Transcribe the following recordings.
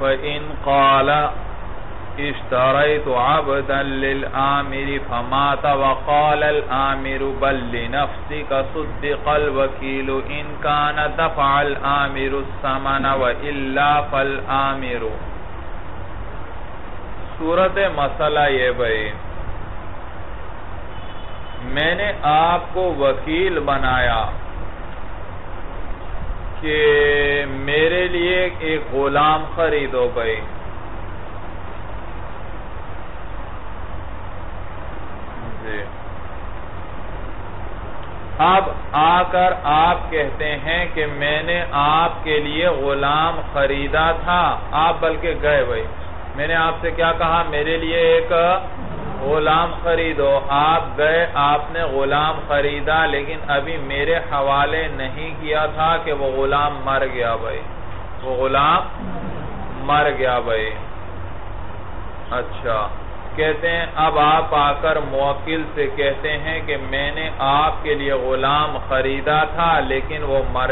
فَإِنْ قَالَ اشْتَرَيْتُ عَبْدًا لِلْآمِرِ فَمَاتَ وَقَالَ الْآمِرُ بَلْ لِنَفْسِكَ صُدِّقَ الْوَكِيلُ إِنْ كَانَ دَفَعَ الْآمِرُ الثَّمَنَ وَإِلَّا فَالْآمِرُ. صورت مسئلہ یہ بھائی، میں نے آپ کو وکیل بنایا کہ میرے لیے ایک غلام خریدو بھائی. اب آ کر آپ کہتے ہیں کہ میں نے آپ کے لیے غلام خریدا تھا. آپ بلکہ گئے بھائی، میں نے آپ سے کیا کہا؟ میرے لیے ایک غلام خریدو. آپ گئے، آپ نے غلام خریدا، لیکن ابھی میرے حوالے نہیں کیا تھا کہ وہ غلام مر گیا بھائی. وہ غلام مر گیا بھائی. اچھا، کہتے ہیں اب آپ آ کر موکل سے کہتے ہیں کہ میں نے آپ کے لیے غلام خریدا تھا لیکن وہ مر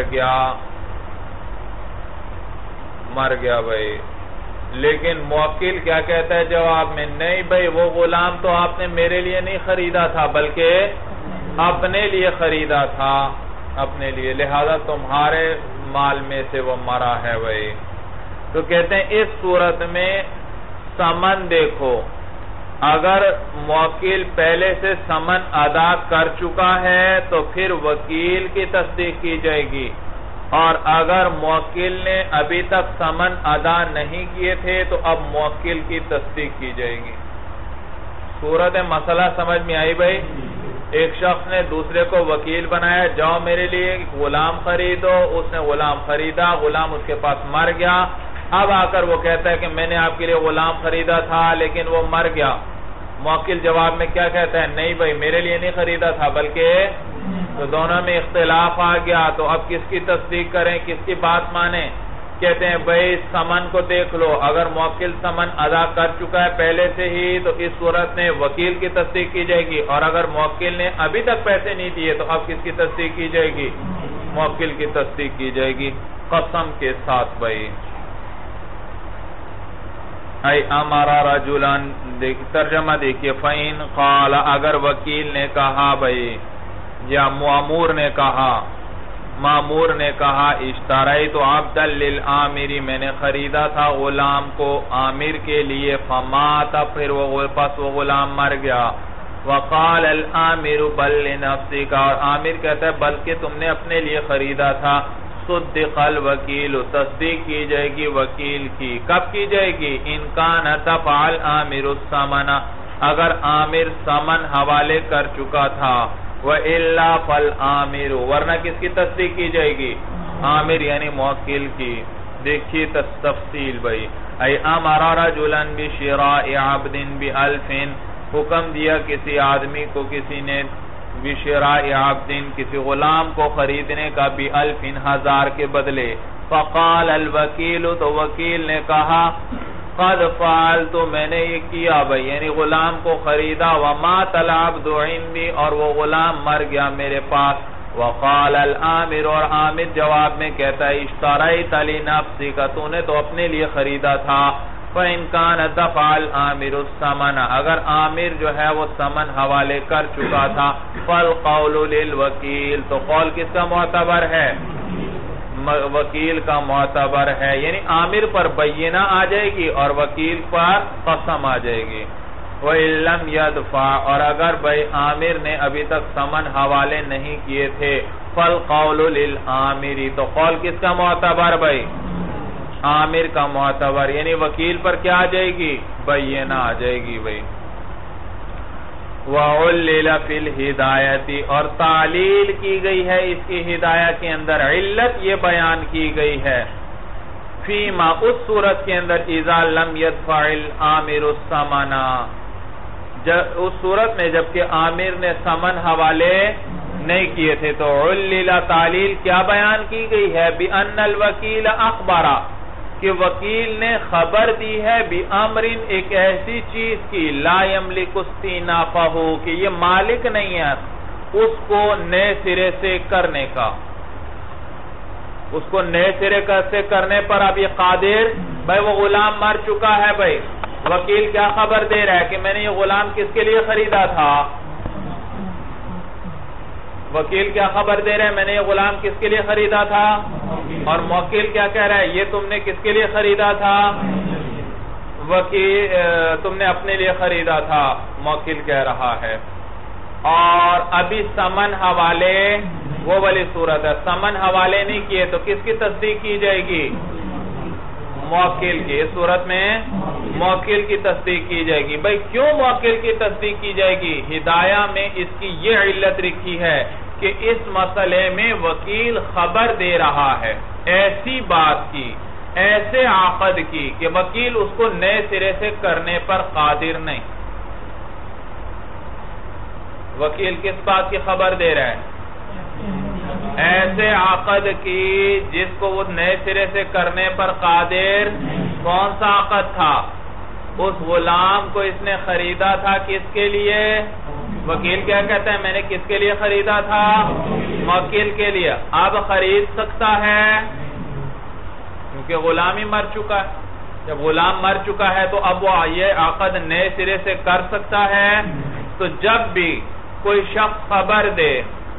گیا بھائی. لیکن موکل کیا کہتا ہے جواب میں؟ نہیں بھائی، وہ غلام تو آپ نے میرے لیے نہیں خریدا تھا بلکہ اپنے لیے خریدا تھا، اپنے لیے، لہذا تمہارے مال میں سے وہ مرا ہے بھائی. تو کہتے ہیں اس صورت میں ثمن دیکھو، اگر موکل پہلے سے ثمن ادا کر چکا ہے تو پھر وکیل کی تصدیق کی جائے گی، اور اگر موکل نے ابھی تک ثمن ادا نہیں کیے تھے تو اب موکل کی تصدیق کی جائے گی. صورت مسئلہ سمجھ میں آئی بھائی؟ ایک شخص نے دوسرے کو وکیل بنایا، جاؤ میرے لیے غلام خریدو. اس نے غلام خریدا، غلام اس کے پاس مر گیا. اب آ کر وہ کہتا ہے کہ میں نے آپ کے لیے غلام خریدا تھا لیکن وہ مر گیا. موکل جواب میں کیا کہتا ہے؟ نہیں بھائی، میرے لیے نہیں خریدا تھا بلکہ، تو دونوں میں اختلاف آ گیا. تو اب کس کی تصدیق کریں، کس کی بات مانیں؟ کہتے ہیں بھائی ثمن کو دیکھ لو، اگر موکل ثمن ادا کر چکا ہے پہلے سے ہی تو اس صورت میں وکیل کی تصدیق کی جائے گی، اور اگر موکل نے ابھی تک پیسے نہیں دیے تو اب کس کی تصدیق کی جائے گی؟ موکل کی تصدیق کی جائے گی قسم کے ساتھ بھائی. ای امارا رجلان، ترجمہ دیکھئے، فَإِن قَالَ، اگر وکیل نے کہا بھائی، یا مامور نے کہا اشتریت عبدا للآمر، میں نے خریدا تھا غلام کو آمر کے لیے، فمات، پھر وہ غلام مر گیا. وقال الآمر بل لنفسک، اور آمر کہتا ہے بلکہ تم نے اپنے لیے خریدا تھا. صدق الوکیل، تصدیق کی جائے گی وکیل کی. کب کی جائے گی؟ ان کان دفع الآمر الثمن، اگر آمر ثمن حوالے کر چکا تھا. وَإِلَّا فَالْآمِرُ، ورنہ کس کی تصدیق کی جائے گی؟ آمر یعنی موکل کی. دیکھیے تفصیل بھائی. اَيْ أَمَرَ رَجُلًا بِشِرَاءِ عَبْدٍ بِأَلْفٍ، حکم دیا کسی آدمی کو کسی نے بِشِرَاءِ عَبْدٍ، کسی غلام کو خریدنے کا، بِأَلْفٍ، 1000 کے بدلے. فَقَالَ الْوَكِيلُ، تو وکیل نے کہا قد فعلت، میں نے یہ کیا بھائی، یعنی غلام کو خریدا. وَمَاتَ الْعَبْدُ عِنْدِي، اور وہ غلام مر گیا میرے پاس. وَقَالَ الْآمِرُ، اور آمر جواب میں کہتا ہے اشتریت لنفسک، تو نے تو اپنے لیے خریدا تھا. فَإِنْ كَانَ دَفَعَ الْآمِرُ الثَّمَنَ، اگر آمر جو ہے وہ ثمن حوالے کر چکا تھا. فَالْقَوْلُ لِلْوَكِيلِ، تو قول کس کا معتبر ہے؟ وکیل کا معتبر ہے. یعنی آمر پر بینہ آ جائے گی اور وکیل پر قسم آ جائے گی. وَإِن لَمْ يَدْفَعْ، اور اگر بھائی آمر نے ابھی تک ثمن حوالے نہیں کیے تھے. فَالْقَوْلُ لِلْآمِرِ، تو قول کس کا معتبر بھائی؟ آمر کا معتبر. یعنی وکیل پر کیا آ جائے گی؟ بینہ آ جائے گی بھائی. وَعُلِّلَ فِي الْهِدَایَةِ، اور تعلیل کی گئی ہے اس کی ہدایہ کے اندر، علت یہ بیان کی گئی ہے. فِيمَا، اس صورت کے اندر، اِذَا لَمْ يَدْفَعِ الْآمِرُ الثَّمَنَ، اس صورت میں جبکہ آمر نے ثمن حوالے نہیں کیے تھے. تو عُلِّلَ، تعلیل کیا بیان کی گئی ہے؟ بِأَنَّ الْوَكِيلَ أَخْبَرَ، کہ وکیل نے خبر دی ہے بِأَمْرٍ، ایک ایسی چیز کی، لا يَمْلِكُ اسْتِنَافَهُ، کہ یہ مالک نہیں ہے اس کو نئے سرے سے کرنے کا. اس کو نئے سرے سے کرنے پر اب یہ قادر بھائی وہ غلام مر چکا ہے. بھائی وکیل کیا خبر دے رہا ہے کہ میں نے یہ غلام کس کے لیے خریدا تھا؟ وکیل کیا خبر دے رہا ہے میں نے یہ غلام کس کے لیے خریدا تھا؟ اور موکل کیا کہہ رہا ہے یہ تم نے کس کے لیے خریدا تھا؟ وکیل تم نے اپنے لیے خریدا تھا، موکل کہہ رہا ہے. اور ابھی سمن حوالے وہ والی صورت ہے، سمن حوالے نہیں کیے تو کس کی تصدیق کی جائے گی؟ موکل کی. اس صورت میں موکل کی تصدیق کی جائے گی. بھائی کیوں موکل کی تصدیق کی جائے گی؟ ہدایہ میں اس کی یہ علت رکھی ہے کہ اس مسئلے میں وکیل خبر دے رہا ہے ایسی بات کی، ایسے عقد کی کہ وکیل اس کو نئے سرے سے کرنے پر قادر نہیں. وکیل کس بات کی خبر دے رہا ہے؟ ایسے عقد کی جس کو وہ نئے سرے سے کرنے پر قادر. کون سا عقد تھا؟ اس غلام کو اس نے خریدا تھا کس کے لیے؟ وکیل کیا کہتا ہے میں نے کس کے لیے خریدا تھا؟ موکل کے لیے. اب خرید سکتا ہے کیونکہ غلام ہی مر چکا ہے. جب غلام مر چکا ہے تو اب وہ یہ عقد نئے سرے سے کر سکتا ہے. تو جب بھی کوئی شخص خبر دے،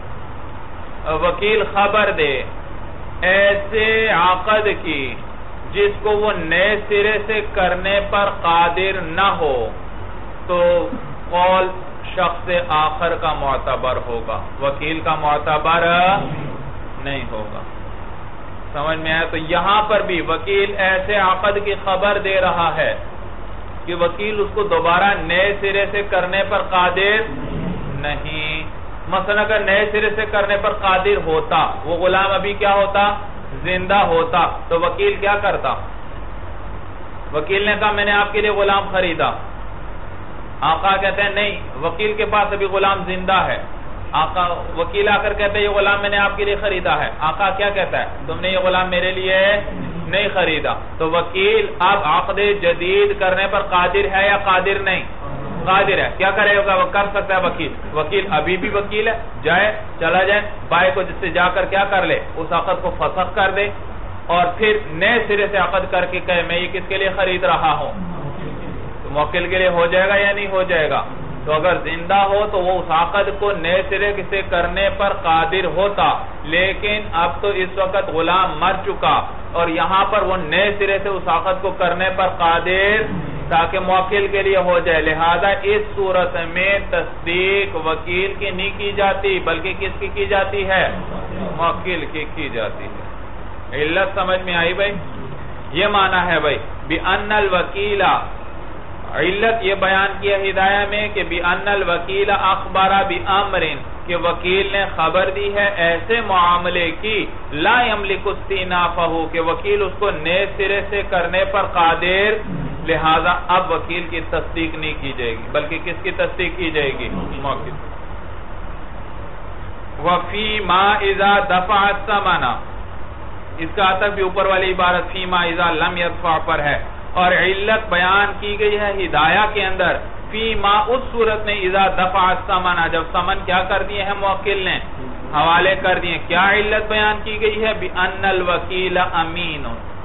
وکیل خبر دے ایسے عقد کی جس کو وہ نئے سرے سے کرنے پر قادر نہ ہو تو قول شخص آخر کا معتبر ہوگا، وکیل کا معتبر نہیں ہوگا. سمجھ میں آیا؟ تو یہاں پر بھی وکیل ایسے عقد کی خبر دے رہا ہے کہ وکیل اس کو دوبارہ نئے سرے سے کرنے پر قادر نہیں. مثلا اگر نئے سرے سے کرنے پر قادر ہوتا، وہ غلام ابھی کیا ہوتا؟ زندہ ہوتا. تو وکیل کیا کرتا؟ وکیل نے کہا میں نے آپ کے لیے غلام خریدا. آقا کہتے ہیں نہیں، وکیل کے پاس ابھی غلام زندہ ہے. آقا وکیل آ کر کہتے ہیں یہ غلام میں نے آپ کے لیے خریدا ہے. آقا کیا کہتا ہے؟ تم نے یہ غلام میرے لیے نہیں خریدا. تو وکیل اب عقد جدید کرنے پر قادر ہے یا قادر نہیں؟ قادر ہے. کیا کرے گا؟ وہ کر سکتا ہے وکیل. وکیل ابھی بھی وکیل ہے، چلا جائے بھائی کو جس سے جا کر کیا کر لے، اس عقد کو فسخ کر دے اور پھر نئے سرے سے عقد کر کے کہے میں یہ کس کے لیے خرید رہا ہوں. تو موکل کے لیے ہو جائے گا یا نہیں ہو جائے گا؟ تو اگر زندہ ہو تو وہ اس عقد کو نئے سرے سے کرنے پر قادر ہوتا، لیکن اب تو اس وقت غلام مر چکا اور یہاں پر وہ نئے سرے سے اس عقد کو کرنے پر قادر تاکہ موکل کے لیے ہو جائے. لہذا اس صورت میں تصدیق وکیل کی نہیں کی جاتی بلکہ کس کی جاتی ہے؟ موکل کی جاتی ہے. علت سمجھ میں آئی بھائی؟ یہ معنی ہے بھائی بِأَنَّ الْوَكِيلَ، علت یہ بیان کیا ہدایہ میں کہ بِأَنَّ الْوَكِيلَ أَخْبَرَ بِأَمْرٍ کہ وکیل نے خبر دی ہے ایسے معاملے کی لا يملك استئنافه کہ وکیل اس کو نئے سرے سے کرنے پر قادر. لہذا اب وکیل کی تصدیق نہیں کی جائے گی بلکہ کس کی تصدیق کی جائے گی؟ موکل. وَفِي مَا إِذَا دَفَعَ الثَّمَنَ، اس کا عطف بھی اوپر والی عبارت فی ما اذا لم يدفع پر ہے. اور علت بیان کی گئی ہے ہدایہ کے اندر فی ما اس صورت میں اذا دفع الثمن، جب ثمن کیا کر دیے ہیں موکل نے؟ حوالے کر دیے. کیا علت بیان کی گئی ہے؟ بِأَنَّ الْوَكِيلَ أَمِينٌ.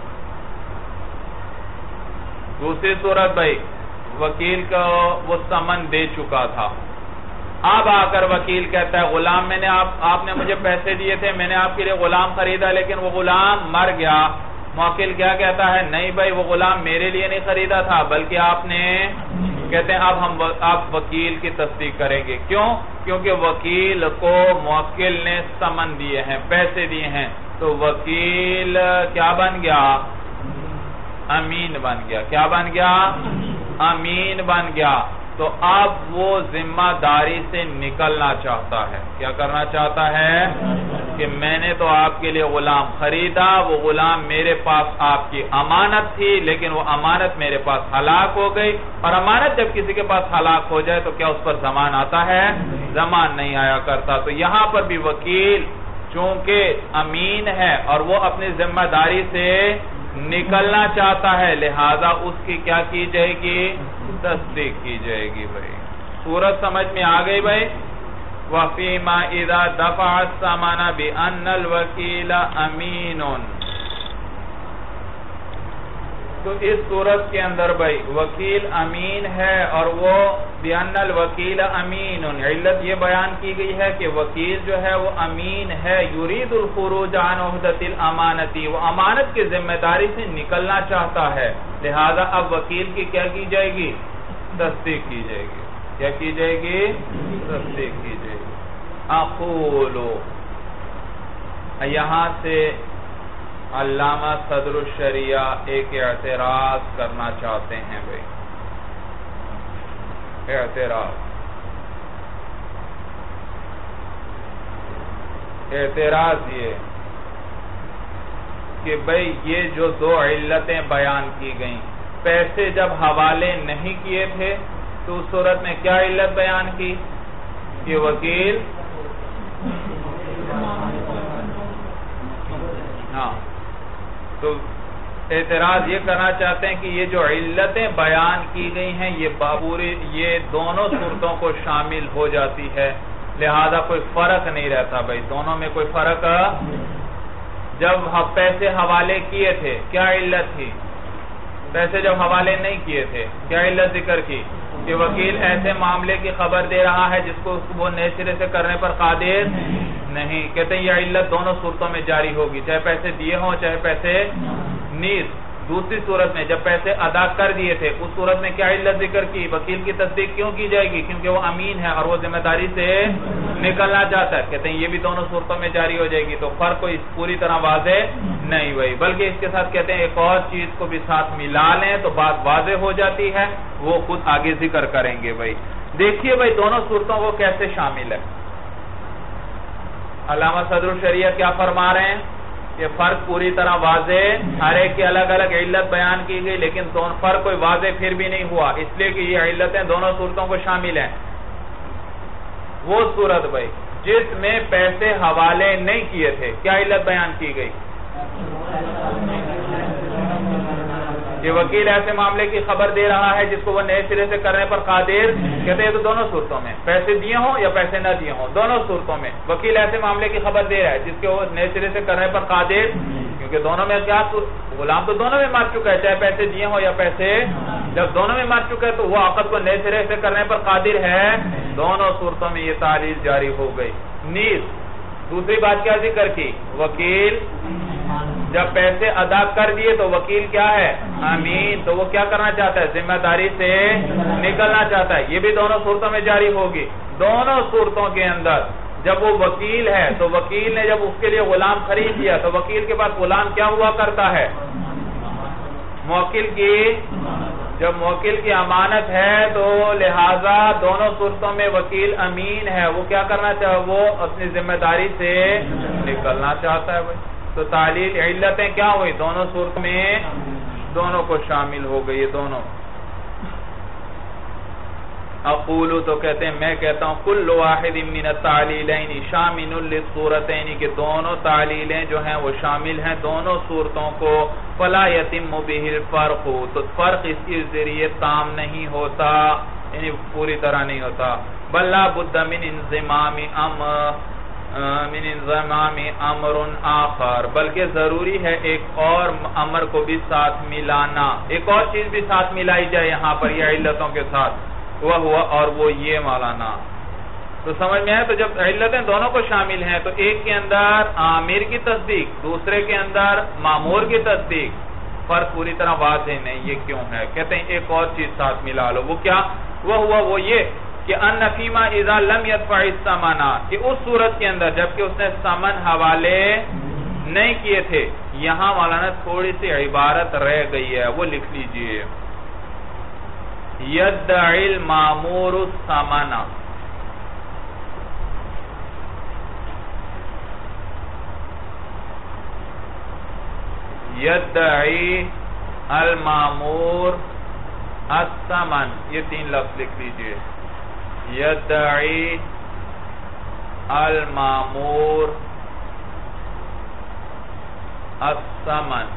دوسری صورت بھائی وکیل کو وہ ثمن دے چکا تھا، اب آ کر وکیل کہتا ہے غلام میں نے آپ نے مجھے پیسے دیے تھے، میں نے آپ کے لیے غلام خریدا لیکن وہ غلام مر گیا. موکل کیا کہتا ہے؟ نہیں بھائی وہ غلام میرے لیے نہیں خریدا تھا بلکہ آپ نے، کہتے ہیں اب آپ وکیل کی تصدیق کریں گے. کیوں؟ کیونکہ وکیل کو موکل نے ثمن دیے ہیں، پیسے دیے ہیں، تو وکیل کیا بن گیا؟ امین بن گیا. کیا بن گیا؟ امین بن گیا. تو اب وہ ذمہ داری سے نکلنا چاہتا ہے. کیا کرنا چاہتا ہے؟ کہ میں نے تو آپ کے لیے غلام خریدا، وہ غلام میرے پاس آپ کی امانت تھی لیکن وہ امانت میرے پاس ہلاک ہو گئی. اور امانت جب کسی کے پاس ہلاک ہو جائے تو کیا اس پر ضمان آتا ہے؟ ضمان نہیں آیا کرتا. تو یہاں پر بھی وکیل چونکہ امین ہے اور وہ اپنی ذمہ داری سے نکلنا چاہتا ہے، لہذا اس کی کیا کی جائے گی؟ تصدیق کی جائے گی. بھائی صورت سمجھ میں آ گئی بھائی؟ وَفِي مَا إِذَا دَفَعَ الثَّمَنَ بِأَنَّ الْوَكِيلَ أَمِينٌ. تو اس صورت کے اندر بھائی وکیل امین ہے اور وہ بیان الوکیل امین، علت یہ بیان کی گئی ہے کہ وکیل جو ہے وہ امین ہے، یرید الخروج عن عہدۃ الامانتی، وہ امانت کی ذمہ داری سے نکلنا چاہتا ہے، لہذا اب وکیل کی کیا کی جائے گی؟ تصدیق کی جائے گی۔ کیا کی جائے گی؟ تصدیق کی جائے گی۔ اقولو، یہاں سے علامہ صدر الشریعہ ایک اعتراض کرنا چاہتے ہیں بھائی، اعتراض یہ کہ بھائی یہ جو دو علتیں بیان کی گئیں، پیسے جب حوالے نہیں کیے تھے تو اس صورت میں کیا علت بیان کی کہ وکیل تو اعتراض یہ کرنا چاہتے ہیں کہ یہ جو علتیں بیان کی گئی ہیں یہ دونوں صورتوں کو شامل ہو جاتی ہے، لہذا کوئی فرق نہیں رہتا بھائی، دونوں میں کوئی فرق۔ جب پیسے حوالے کیے تھے کیا علت تھی؟ پیسے جب حوالے نہیں کیے تھے کیا علت ذکر کی کہ وکیل ایسے معاملے کی خبر دے رہا ہے جس کو وہ نئے سرے سے کرنے پر قادر نہیں، کہتے ہیں یہ علت دونوں صورتوں میں جاری ہوگی، چاہے پیسے دیے ہوں چاہے پیسے نیز۔ دوسری صورت میں جب پیسے ادا کر دیے تھے اس صورت میں کیا علت ذکر کی؟ وکیل کی تصدیق کیوں کی جائے گی؟ کیونکہ وہ امین ہے اور وہ ذمہ داری سے نکلنا چاہتا ہے، کہتے ہیں یہ بھی دونوں صورتوں میں جاری ہو جائے گی، تو فرق کوئی پوری طرح واضح نہیں ہوئی، بلکہ اس کے ساتھ کہتے ہیں ایک اور چیز کو بھی ساتھ ملا لیں تو بات واضح ہو جاتی ہے، وہ خود آگے ذکر کریں گے بھائی۔ دیکھیے بھائی دونوں صورتوں کو کیسے شامل ہے۔ علامہ صدر الشریعہ کیا فرما رہے ہیں؟ یہ فرق پوری طرح واضح، ہر ایک کی الگ الگ علت بیان کی گئی لیکن فرق کوئی واضح پھر بھی نہیں ہوا، اس لیے کہ یہ علتیں دونوں صورتوں کو شامل ہیں۔ وہ صورت بھائی جس میں پیسے حوالے نہیں کیے تھے کیا علت بیان کی گئی؟ کہ وکیل ایسے معاملے کی خبر دے رہا ہے جس کو وہ نئے سرے سے کرنے پر قادر، کہتے ہیں تو دونوں صورتوں میں، پیسے دیے ہوں یا پیسے نہ دیے ہوں، دونوں صورتوں میں وکیل ایسے معاملے کی خبر دے رہا ہے جس کو وہ نئے سرے سے کرنے پر قادر، کیونکہ دونوں میں کیا غلام تو دونوں میں مر چکا ہے، چاہے پیسے دیے ہوں یا پیسے، جب دونوں میں مر چکا ہے تو وہ عقد کو نئے سرے سے کرنے پر قادر ہے، دونوں صورتوں میں یہ تعلیل جاری ہو گئی۔ نیز دوسری بات کیا ذکر کی؟ وکیل جب پیسے ادا کر دیے تو وکیل کیا ہے؟ امین، تو وہ کیا کرنا چاہتا ہے؟ ذمہ داری سے نکلنا چاہتا ہے، یہ بھی دونوں صورتوں میں جاری ہوگی۔ دونوں صورتوں کے اندر جب وہ وکیل ہے تو وکیل نے جب اس کے لیے غلام خرید لیا تو وکیل کے پاس غلام کیا ہوا کرتا ہے؟ موکل کی، جب موکل کی امانت ہے تو لہذا دونوں صورتوں میں وکیل امین ہے، وہ کیا کرنا چاہتا ہے؟ وہ اپنی ذمہ داری سے نکلنا چاہتا ہے بھائی۔ تو تعلیل علتیں کیا ہوئی؟ دونوں صورت میں دونوں کو شامل ہو گئی، دونوں۔ اقولو تو کہتے ہیں میں کہتا ہوں کل واحد من التعلیلین شامل للصورتین، کہ دونوں تعلیلیں جو ہیں وہ شامل ہیں دونوں صورتوں کو، فلا یتم بہ الفرق، تو فرق اس کے ذریعے تام نہیں ہوتا، یعنی پوری طرح نہیں ہوتا، بل لا بد من انضمام امر آخر، بلکہ ضروری ہے ایک اور امر کو بھی ساتھ ملانا، ایک اور چیز بھی ساتھ ملائی جائے یہاں پر یہ علتوں کے ساتھ، وہ ہوا اور وہ یہ مولانا۔ تو سمجھ میں ہے، تو جب علتیں دونوں کو شامل ہیں تو ایک کے اندر آمیر کی تصدیق، دوسرے کے اندر مامور کی تصدیق، فرق پوری طرح واضح نہیں، یہ کیوں ہے؟ کہتے ہیں ایک اور چیز ساتھ ملا لو، وہ کیا؟ وہ ہوا وہ یہ کہ ان فیما اذا لم يدفع الثمن، کہ اس صورت کے اندر جبکہ اس نے ثمن حوالے نہیں کیے تھے، یہاں مولانا تھوڑی سی عبارت رہ گئی ہے، وہ لکھ لیجئے، یدعی المامور الثمن، یدعی المامور الثمن، یہ تین لفظ لکھ لیجئے، یدعی المامور الثمن،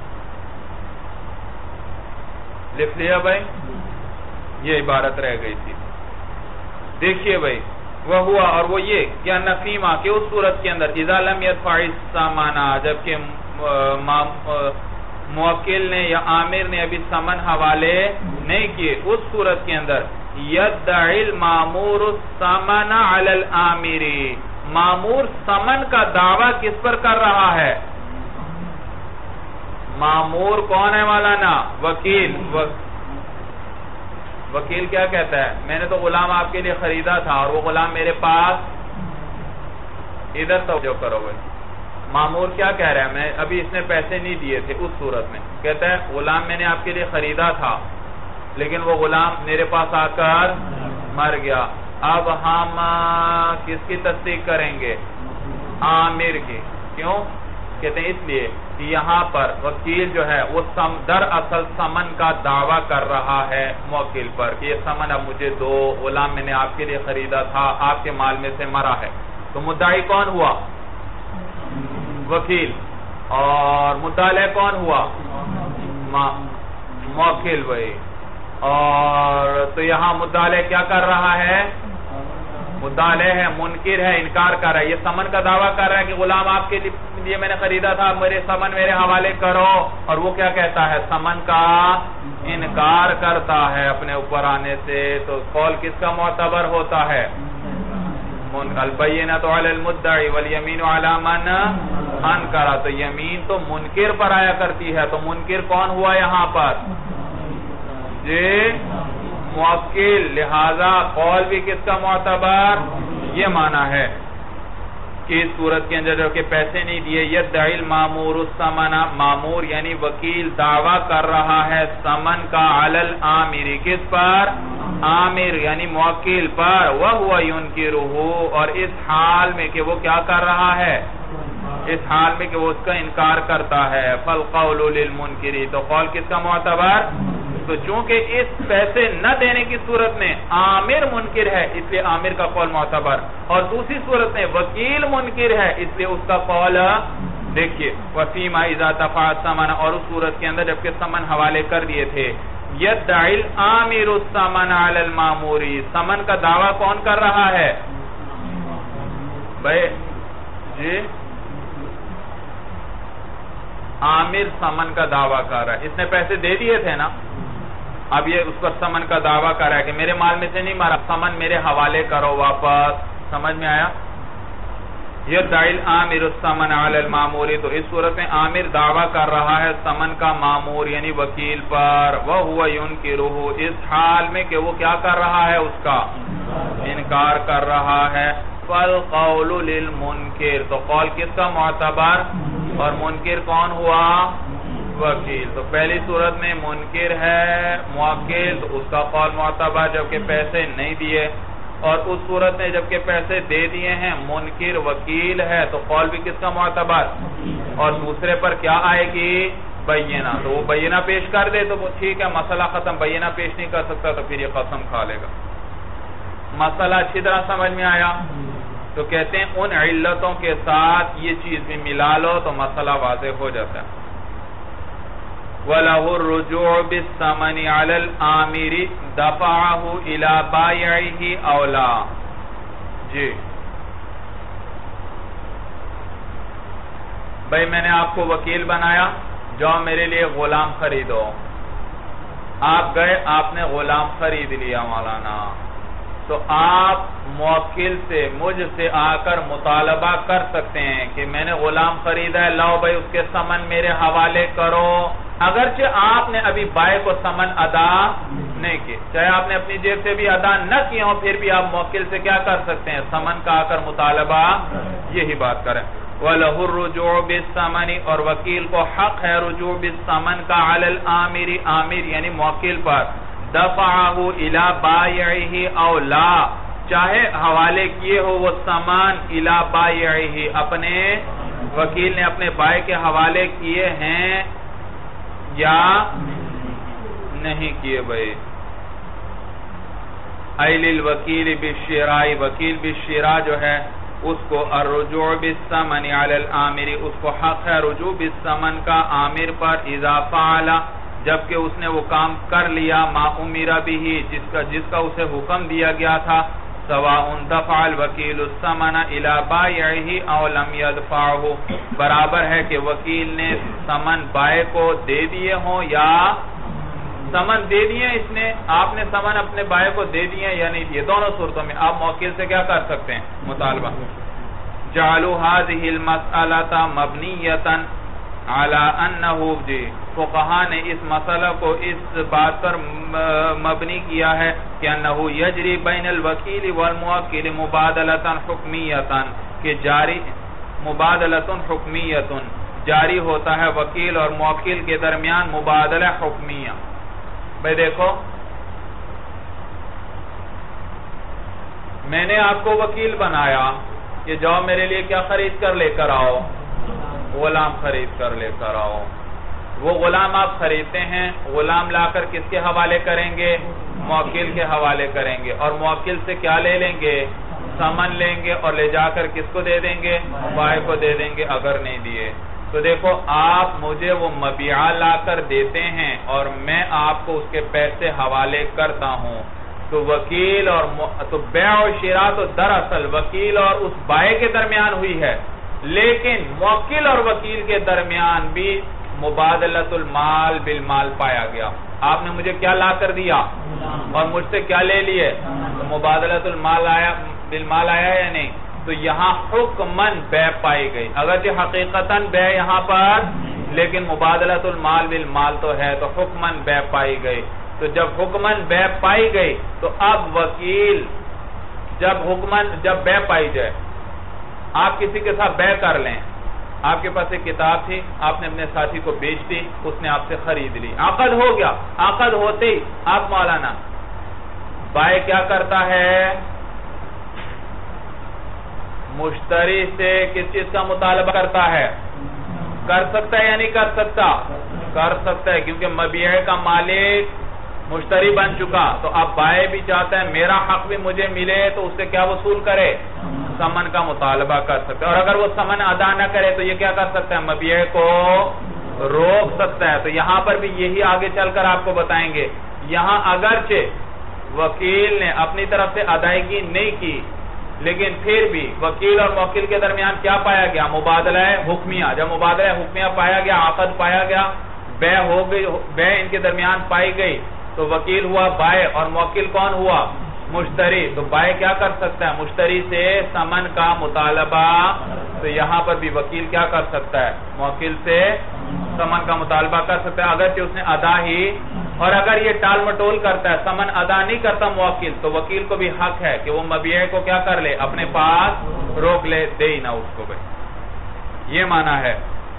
لکھ لیا بھائی؟ یہ عبارت رہ گئی تھی، دیکھیے بھائی، وہ ہوا اور وہ یہ کیا نفیما کہ اس صورت کے اندر اذا لم يدفع الثمن، جبکہ موکل نے یا عامر نے ابھی سمن حوالے نہیں کیے، اس صورت کے اندر یدعی المامور الثمن علی العامر، مامور سمن کا دعویٰ کس پر کر رہا ہے؟ مامور کون ہے مولانا؟ وکیل۔ وکیل کیا کہتا ہے؟ میں نے تو غلام آپ کے لیے خریدا تھا اور وہ غلام میرے پاس، ادھر توجہ کرو بھائی، مامور کیا کہہ رہا ہے؟ میں ابھی اس نے پیسے نہیں دیے تھے، اس صورت میں کہتا ہے غلام میں نے آپ کے لیے خریدا تھا لیکن وہ غلام میرے پاس آ کر مر گیا، اب ہم کس کی تصدیق کریں گے؟ عامر کی۔ کیوں؟ کہتے ہیں اس لیے کہ یہاں پر وکیل جو ہے وہ دراصل سمن کا دعویٰ کر رہا ہے موکل پر کہ یہ سمن اب مجھے دو، غلام میں نے آپ کے لیے خریدا تھا، آپ کے مال میں سے مرا ہے۔ تو مدعی کون ہوا؟ وکیل۔ اور مطالع کون ہوا؟ موکل بھائی۔ اور تو یہاں مطالع کیا کر رہا ہے؟ مطالع ہے، منکر ہے، انکار کر رہا ہے، یہ سمن کا دعویٰ کر رہا ہے کہ غلام آپ کے لیے میں نے خریدا تھا، میرے سمن میرے حوالے کرو، اور وہ کیا کہتا ہے؟ سمن کا انکار کرتا ہے اپنے اوپر آنے سے۔ تو قول کس کا معتبر ہوتا ہے؟ البینۃ علی المدعی والیمین علی من انکر۔ تو یمین تو منکر پر آیا کرتی ہے، تو منکر کون ہوا یہاں پر؟ جی موکل، لہذا قول بھی کس کا معتبر؟ یہ معنی ہے کہ اس صورت کے اندر جو کہ پیسے نہیں دیے، یدعی المامور الثمن، مامور یعنی وکیل دعویٰ کر رہا ہے سمن کا علی العامر، کس پر؟ عامر یعنی موکل پر، وَهُوَ يُنْكِرُهُ، اور اس حال میں کہ وہ کیا کر رہا ہے؟ اس حال میں کہ وہ اس کا انکار کرتا ہے۔ فَالْقَوْلُ لِلْمُنْكِرِ، تو قول کس کا معتبر؟ تو چونکہ اس پیسے نہ دینے کی صورت میں عامر منکر ہے اس لیے عامر کا قول معتبر، اور دوسری صورت میں وکیل منکر ہے اس لیے اس کا قول دیکھیے وَفِيمَا إِذَا دَفَعَ الثَّمَنَ، اور اس صورت کے اندر جبکہ سمن حوالے کر دیے تھے، يَدَّعِي الْعَامِرُ الثَّمَنَ عَلَى الْمَامُورِ، سمن کا دعویٰ کون کر رہا ہے؟ بھائی جی عامر سمن کا دعویٰ کر رہا ہے، اس نے پیسے دے دیے تھے نا، اب یہ اس پر سمن کا دعویٰ کر رہا ہے کہ میرے مال میں سے نہیں مارا، سمن میرے حوالے کرو واپس۔ سمجھ میں آیا؟ یدعی العامر الثمن علی المامور، تو اس صورت میں عامر دعویٰ کر رہا ہے سمن کا مامور یعنی وکیل پر، وَهُوَ يُنْكِرُهُ، اس حال میں کہ وہ کیا کر رہا ہے؟ اس کا انکار کر رہا ہے۔ فَالْقَوْلُ لِلْمُنْكِرِ، تو قول کس کا معتبر؟ اور منکر کون ہوا؟ وکیل۔ تو پہلی صورت میں منکر ہے موکل، تو اس کا قول معتبر جبکہ پیسے نہیں دیے، اور اس صورت میں جبکہ پیسے دے دیے ہیں منکر وکیل ہے تو قول بھی کس کا معتبر؟ اور دوسرے پر کیا آئے گی؟ بینہ، تو وہ بینہ پیش کر دے تو ٹھیک ہے، مسئلہ ختم۔ بینہ پیش نہیں کر سکتا تو پھر یہ قسم کھا لے گا۔ مسئلہ اچھی طرح سمجھ میں آیا؟ تو کہتے ہیں ان علتوں کے ساتھ یہ چیز بھی ملا لو تو مسئلہ واضح ہو جاتا ہے۔ وَلَهُ الرُّجُوعُ بِالثَّمَنِ عَلَى الْعَامِرِ دَفَعَهُ إِلَى بَائِعِهِ أَوْ لَا۔ جی بھئی میں نے آپ کو وکیل بنایا، جاؤ میرے لیے غلام خریدو، آپ گئے، آپ نے غلام خرید لیا مولانا، تو آپ موکل سے مجھ سے آ کر مطالبہ کر سکتے ہیں کہ میں نے غلام خریدا ہے، لاؤ بھائی اس کے سمن میرے حوالے کرو، اگرچہ آپ نے ابھی بائع کو سمن ادا نہیں کی، چاہے آپ نے اپنی جیب سے بھی ادا نہ کی ہو، پھر بھی آپ موکل سے کیا کر سکتے ہیں؟ سمن کا آ کر مطالبہ، یہی بات کریں۔ وَلَهُ الرُّجُوعُ بِالثَّمَنِ، اور وکیل کو حق ہے رجوع بالثمن کا علی العامر، عامر یعنی موکل پر، دفعہ الى بائعہ او لا، چاہے حوالے کیے ہو وہ سامان الى بائعہ، اپنے وکیل نے اپنے بائع کے حوالے کیے ہیں یا نہیں کیے بھائی۔ ایل الوکیل بالشراء، وکیل بالشراء جو ہے اس کو الرجوع بالثمن علی العامر، اس کو حق ہے رجوع بالثمن کا عامر پر، اذا فعل، جبکہ اس نے وہ کام کر لیا، ما امر به، جس کا اسے حکم دیا گیا تھا، سواء دفع الوکیل الثمن الى بائعه او لم يدفعه، برابر ہے کہ وکیل نے ثمن بائع کو دے دیے ہوں یا ثمن دے دیے اس نے، آپ نے ثمن اپنے بائع کو دے دیے یا نہیں دیے، دونوں صورتوں میں آپ موکل سے کیا کر سکتے ہیں؟ مطالبہ۔ جعلوا هذه المسألة مبنية على انه، جی فقہا نے اس مسئلہ کو اس بات پر مبنی کیا ہے کہ انه یجری بین الوکیل والموکل مبادلۃ حکمیۃ، کہ جاری مبادلۃ حکمیۃ جاری ہوتا ہے وکیل اور موکل کے درمیان مبادلہ حکمیہ۔ بھئی دیکھو، میں نے آپ کو وکیل بنایا کہ جاؤ میرے لیے کیا خرید کر لے کر آؤ؟ غلام خرید کر لے کر آؤ۔ وہ غلام آپ خریدتے ہیں، غلام لا کر کس کے حوالے کریں گے؟ موکل کے حوالے کریں گے، اور موکل سے کیا لے لیں گے؟ ثمن لیں گے، اور لے جا کر کس کو دے دیں گے؟ بائع کو دے دیں گے اگر نہیں دیے تو۔ دیکھو، آپ مجھے وہ مبیعہ لا کر دیتے ہیں اور میں آپ کو اس کے پیسے حوالے کرتا ہوں، تو وکیل اور تو بیع و شراء تو دراصل وکیل اور اس بائع کے درمیان ہوئی ہے، لیکن موکل اور وکیل کے درمیان بھی مبادلۃ المال بالمال پایا گیا۔ آپ نے مجھے کیا لا کر دیا اور مجھ سے کیا لے لیے؟ تو مبادلۃ المال آیا، بالمال آیا یا نہیں؟ تو یہاں حکماً بیع پائی گئی، اگرچہ حقیقتاً بیع یہاں پر، لیکن مبادلۃ المال بالمال تو ہے، تو حکماً بیع پائی گئی۔ تو جب حکماً بیع پائی گئی تو اب وکیل جب بیع پائی جائے، آپ کسی کے ساتھ بیع کر لیں، آپ کے پاس ایک کتاب تھی، آپ نے اپنے ساتھی کو بیچ دی، اس نے آپ سے خرید لی، عقد ہو گیا، عقد ہوتے ہی آپ مولانا بائع کیا کرتا ہے؟ مشتری سے کس چیز کا مطالبہ کرتا ہے؟ کر سکتا ہے یا نہیں کر سکتا؟ کر سکتا ہے، کیونکہ مبیع کا مالک مشتری بن چکا، تو اب بائع بھی چاہتا ہے میرا حق بھی مجھے ملے، تو اس سے کیا وصول کرے؟ ثمن کا مطالبہ کر سکتا ہے، اور اگر وہ ثمن ادا نہ کرے تو یہ کیا کر سکتا ہے؟ مبیع کو روک سکتا ہے۔ تو یہاں پر بھی یہی آگے چل کر آپ کو بتائیں گے، یہاں اگرچہ وکیل نے اپنی طرف سے ادائیگی نہیں کی، لیکن پھر بھی وکیل اور موکل کے درمیان کیا پایا گیا؟ مبادلہ حکمیہ۔ جب مبادلہ حکمیہ پایا گیا، عقد پایا گیا، بیع ہو گئی، بیع ان کے درمیان پائی گئی، تو وکیل ہوا بائع اور موکل کون ہوا؟ مشتری۔ تو بائع کیا کر سکتا ہے؟ مشتری سے ثمن کا مطالبہ۔ تو یہاں پر بھی وکیل کیا کر سکتا ہے؟ موکل سے ثمن کا مطالبہ کر سکتا ہے، اگرچہ اس نے ادا ہی، اور اگر یہ ٹال مٹول کرتا ہے، ثمن ادا نہیں کرتا موکل، تو وکیل کو بھی حق ہے کہ وہ مبیع کو کیا کر لے؟ اپنے پاس روک لے، دے ہی نہ اس کو۔ بھائی یہ معنی ہے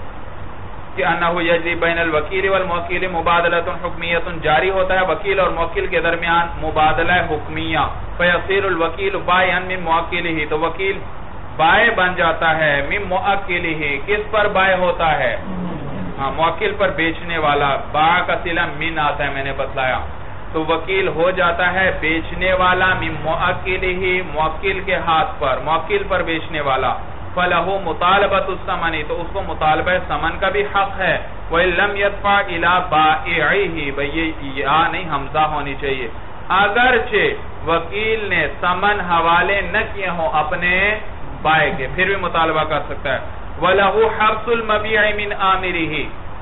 کہ انہو یجری بین الوکیل والموکل مبادلۃ حکمیۃ، جاری ہوتا ہے وکیل اور موکل کے درمیان مبادلہ حکمیہ۔ فیصیر الوکیل بائعا من موکلہ، تو وکیل بائع بن جاتا ہے من موکلہ، کس پر بائع ہوتا ہے؟ موکل پر، بیچنے والا۔ باع کا صلہ من آتا ہے، میں نے بتلایا، تو وکیل ہو جاتا ہے بیچنے والا من موکلہ، موکل کے ہاتھ پر، موکل پر بیچنے والا۔ فَلَهُ مُطَالَبَةُ الثَّمَنِ، تو اس کو مطالبہ ثمن کا بھی حق ہے۔ وَإِن لَمْ يَدْفَعْ إِلَى بَائِعِهِ، بھئی یا نہیں حمزہ ہونی چاہیے، اگرچہ وکیل نے ثمن حوالے نہ کیے ہوں اپنے بائع کے، پھر بھی مطالبہ کر سکتا ہے۔ وَلَهُ حَبْسُ الْمَبِيعِ مِنْ آمِرِهِ،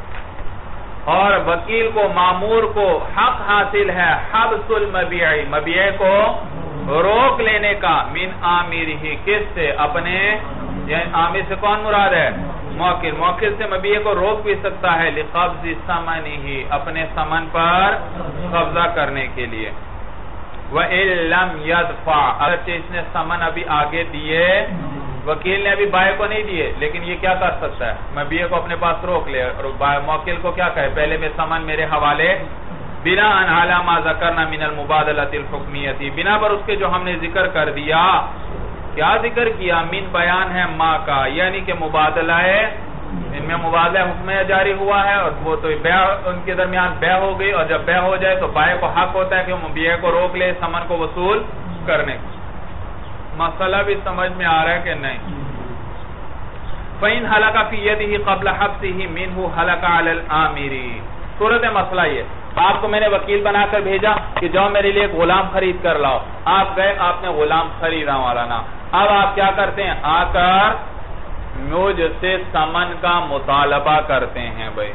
اور وکیل کو، مامور کو حق حاصل ہے حبس المبیع، مبیع کو روک لینے کا، من آمرہ، کس سے؟ اپنے، یعنی آمر سے کون مراد ہے؟ موکل۔ موکل سے مبیع کو روک بھی سکتا ہے، لقبض ثمنہ، اپنے ثمن پر قبضہ کرنے کے لیے۔ وَإِن لَمْ يَدْفَعْ، اگرچہ اس نے ثمن ابھی آگے دیے، وکیل نے ابھی بائع کو نہیں دیے، لیکن یہ کیا کر سکتا ہے؟ مبیع کو اپنے پاس روک لے، اور موکل کو کیا کہے؟ پہلے میں ثمن میرے حوالے، بنا علی ما ذکرنا من المبادلۃ الحکمیۃ، بنا پر اس کے جو ہم نے ذکر کر دیا۔ کیا ذکر کیا؟ من بیان ہے ما کا، یعنی کہ مبادلہ ہے، ان میں مبادلہ حکمیہ جاری ہوا ہے، اور وہ تو بیع ان کے درمیان بیع ہو گئی، اور جب بیع ہو جائے تو بائع کو حق ہوتا ہے کہ وہ مبیع کو روک لے ثمن کو وصول کرنے۔ مسئلہ بھی سمجھ میں آ رہا ہے کہ نہیں؟ فَإِنْ هَلَكَ فِي يَدِهِ قَبْلَ حَبْسِهِ مِنْهُ هَلَكَ عَلَى الْآمِرِ، صورت مسئلہ یہ، آپ کو میں نے وکیل بنا کر بھیجا کہ جاؤ میرے لیے ایک غلام خرید کر لاؤ. آپ گئے, آپ نے غلام خریدا مولانا. اب آپ کیا کرتے ہیں, آ کر مجھ سے ثمن کا مطالبہ کرتے ہیں بھائی.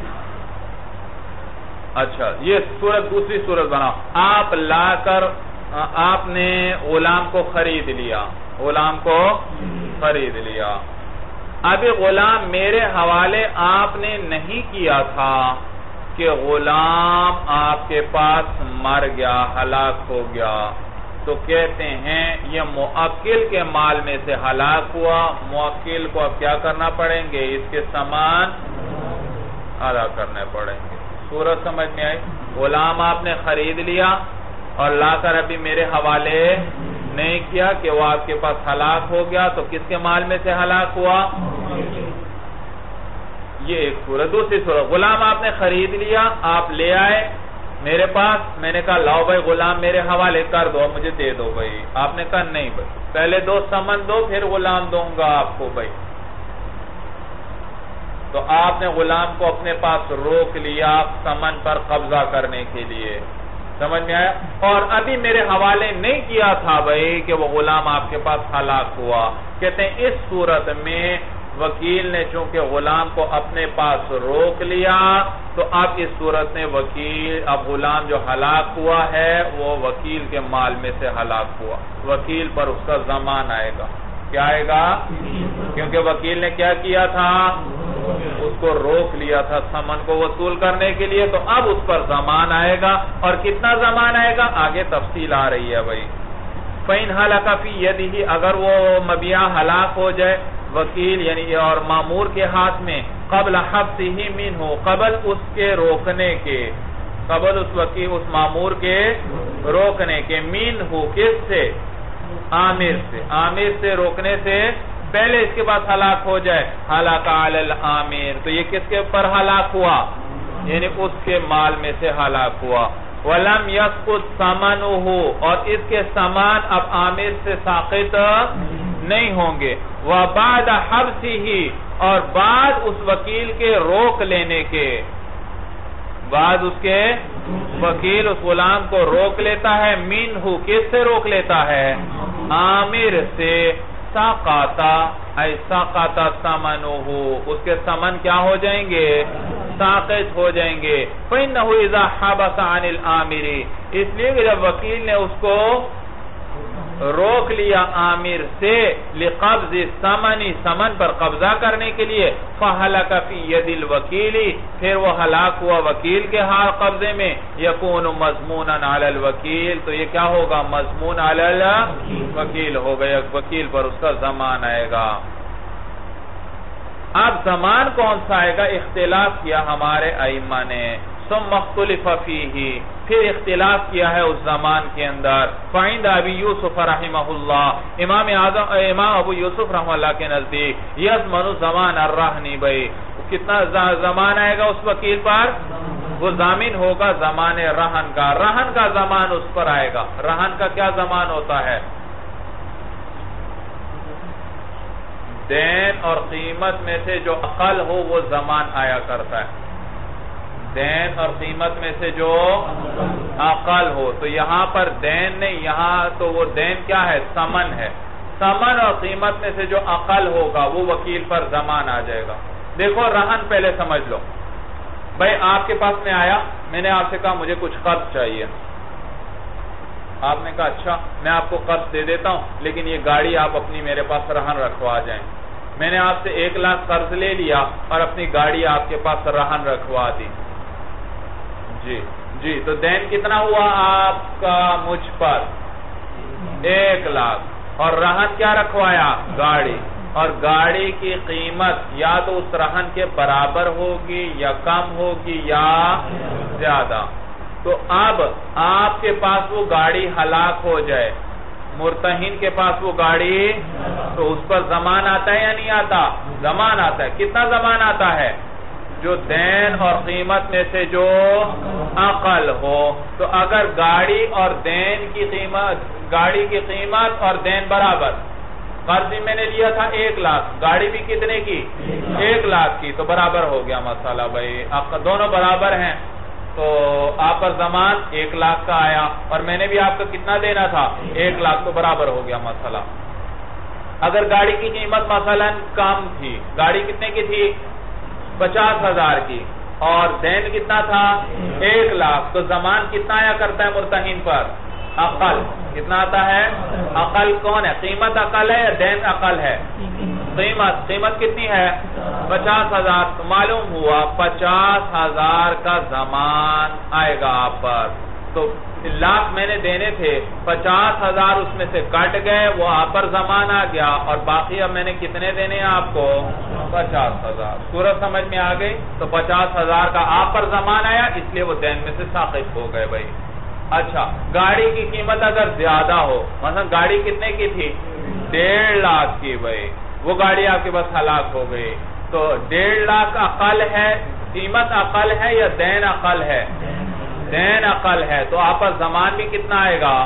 اچھا یہ صورت, دوسری صورت بناؤ. آپ لا کر آپ نے غلام کو خرید لیا, غلام کو خرید لیا. ابھی غلام میرے حوالے آپ نے نہیں کیا تھا کہ غلام آپ کے پاس مر گیا, ہلاک ہو گیا, تو کہتے ہیں یہ موکل کے مال میں سے ہلاک ہوا. موکل کو اب کیا کرنا پڑیں گے, اس کے سامان ادا کرنے پڑیں گے. صورت سمجھ میں آئی. غلام آپ نے خرید لیا اور لا کر ابھی میرے حوالے نہیں کیا کہ وہ آپ کے پاس ہلاک ہو گیا, تو کس کے مال میں سے ہلاک ہوا, یہ ایک صورت. دوسری صورت, غلام آپ نے خرید لیا, آپ لے آئے میرے پاس, میں نے کہا لاؤ بھائی غلام میرے حوالے کر دو, مجھے دے دو بھائی. آپ نے کہا نہیں بھائی, پہلے دو ثمن دو پھر غلام دوں گا آپ کو بھائی. تو آپ نے غلام کو اپنے پاس روک لیا ثمن پر قبضہ کرنے کے لیے. سمجھ میں آیا. اور ابھی میرے حوالے نہیں کیا تھا بھائی کہ وہ غلام آپ کے پاس ہلاک ہوا. کہتے ہیں اس صورت میں وکیل نے چونکہ غلام کو اپنے پاس روک لیا, تو اب اس صورت میں وکیل, اب غلام جو ہلاک ہوا ہے وہ وکیل کے مال میں سے ہلاک ہوا. وکیل پر اس کا ضمان آئے گا. کیا آئے گا, کیونکہ وکیل نے کیا کیا تھا, اس کو روک لیا تھا ثمن کو وصول کرنے کے لیے, تو اب اس پر ضمان آئے گا. اور کتنا ضمان آئے گا آگے تفصیل آ رہی ہے بھائی. فَإِنْ هَلَكَ فِي يَدِهِ, اگر وہ مبیع ہلاک ہو جائے وکیل یعنی اور مامور کے ہاتھ میں, قبل حبسه منه, قبل اس کے روکنے کے, قبل اس وکیل اس مامور کے روکنے کے, منه کس سے, عامر سے, عامر سے روکنے سے پہلے اس کے بعد ہلاک ہو جائے. ہلاک علی العامر, تو یہ کس کے پر ہلاک ہوا, یعنی اس کے مال میں سے ہلاک ہوا. وَلَمْ يَسْقُطْ ثَمَنُهُ, اور اس کے سامان اب عامر سے ساقط نہیں ہوں گے. وَبَعْدَ حَبْسِهِ, اور بعد اس وکیل کے روک لینے کے, بعد اس کے وکیل اس غلام کو روک لیتا ہے, مِنْهُ کس سے روک لیتا ہے, عامر سے. ساقاتا ای ساقاتا ثمنه, اس کے ثمن کیا ہو جائیں گے, ساقط ہو جائیں گے. فَإِنَّهُ إِذَا حَبَسَ عَنِ الْعَامِرِ, اس لیے کہ جب وکیل نے اس کو روک لیا عامر سے, لِقَبْضِ الثَّمَنِ, ثمن پر قبضہ کرنے کے لیے, فَحَلَكَ فِي يَدِ الْوَكِيلِ, پھر وہ ہلاک ہوا وکیل کے قبضے میں, يَكُونُ مَضْمُونًا عَلَى الْوَكِيلِ, تو یہ کیا ہوگا, مضمون علی الوکیل ہو گیا, وکیل پر اس کا ضمان آئے گا. اب ضمان کون سا آئے گا, اختلاف کیا ہمارے ائمہ نے. ثم اختلف فیہ, پھر اختلاف کیا ہے اس زمان کے اندر. فعند ابی یوسف رحمہ اللہ, امام ابو یوسف رحمہ اللہ کے نزدیک, یضمن زمان الرہن, بھائی کتنا زمان آئے گا اس وکیل پر, وہ ضامن ہوگا زمان رہن کا. رہن کا زمان اس پر آئے گا. رہن کا کیا زمان ہوتا ہے, دین اور قیمت میں سے جو اقل ہو وہ زمان آیا کرتا ہے. دین اور قیمت میں سے جو اقل ہو, تو یہاں پر دین نہیں, یہاں تو وہ دین کیا ہے, ثمن ہے. ثمن اور قیمت میں سے جو اقل ہوگا وہ وکیل پر ضمان آ جائے گا. دیکھو رہن پہلے سمجھ لو. بھائی آپ کے پاس میں آیا, میں نے آپ سے کہا مجھے کچھ قرض چاہیے. آپ نے کہا اچھا میں آپ کو قرض دے دیتا ہوں, لیکن یہ گاڑی آپ اپنی میرے پاس رہن رکھوا جائیں. میں نے آپ سے 1 لاکھ قرض لے لیا اور اپنی گاڑی آپ کے پاس رہن رکھوا دی. جی تو دین کتنا ہوا آپ کا مجھ پر, 1 لاکھ, اور رہن کیا رکھوایا, گاڑی. اور گاڑی کی قیمت یا تو اس رہن کے برابر ہوگی یا کم ہوگی یا زیادہ. تو اب آپ کے پاس وہ گاڑی ہلاک ہو جائے, مرتہن کے پاس وہ گاڑی, تو اس پر ضمان آتا ہے یا نہیں آتا, ضمان آتا ہے. کتنا ضمان آتا ہے, جو دین اور قیمت میں سے جو اقل ہو. تو اگر گاڑی اور دین کی قیمت, گاڑی کی قیمت اور دین برابر, قرض بھی میں نے لیا تھا 1 لاکھ, گاڑی بھی کتنے کی, 1 لاکھ کی, تو برابر ہو گیا مسئلہ بھائی, دونوں برابر ہیں. تو آپ پر زمان 1 لاکھ کا آیا اور میں نے بھی آپ کو کتنا دینا تھا 1 لاکھ، تو برابر ہو گیا مسئلہ۔ اگر گاڑی کی قیمت مثلا کم تھی، گاڑی کتنے کی تھی 50,000 کی، اور دین کتنا تھا 1 لاکھ، تو زمان کتنا آیا کرتا ہے مرتہن پر؟ اقل۔ کتنا آتا ہے؟ اقل کون ہے؟ قیمت اقل ہے یا دین اقل ہے؟ قیمت کتنی ہے 50,000، تو معلوم ہوا 50,000 کا زمان آئے گا آپ پر۔ تو لاکھ میں نے دینے تھے، 50,000 اس میں سے کٹ گئے، وہ آپ پر زمان آ گیا، اور باقی اب میں نے کتنے دینے ہیں آپ کو 50,000۔ صورت سمجھ میں آ گئی؟ تو 50,000 کا آپ پر زمان آیا، اس لیے وہ دین میں سے ساقط ہو گئے بھائی۔ اچھا، گاڑی کی قیمت اگر زیادہ ہو، مثلا گاڑی کتنے کی تھی 1.5 لاکھ کی بھائی، وہ گاڑی آپ کے پاس ہلاک ہو گئی، تو 1.5 لاکھ اقل ہے، قیمت اقل ہے یا دین اقل ہے؟ دین اقل ہے، تو آپ پر زمان بھی کتنا آئے گا؟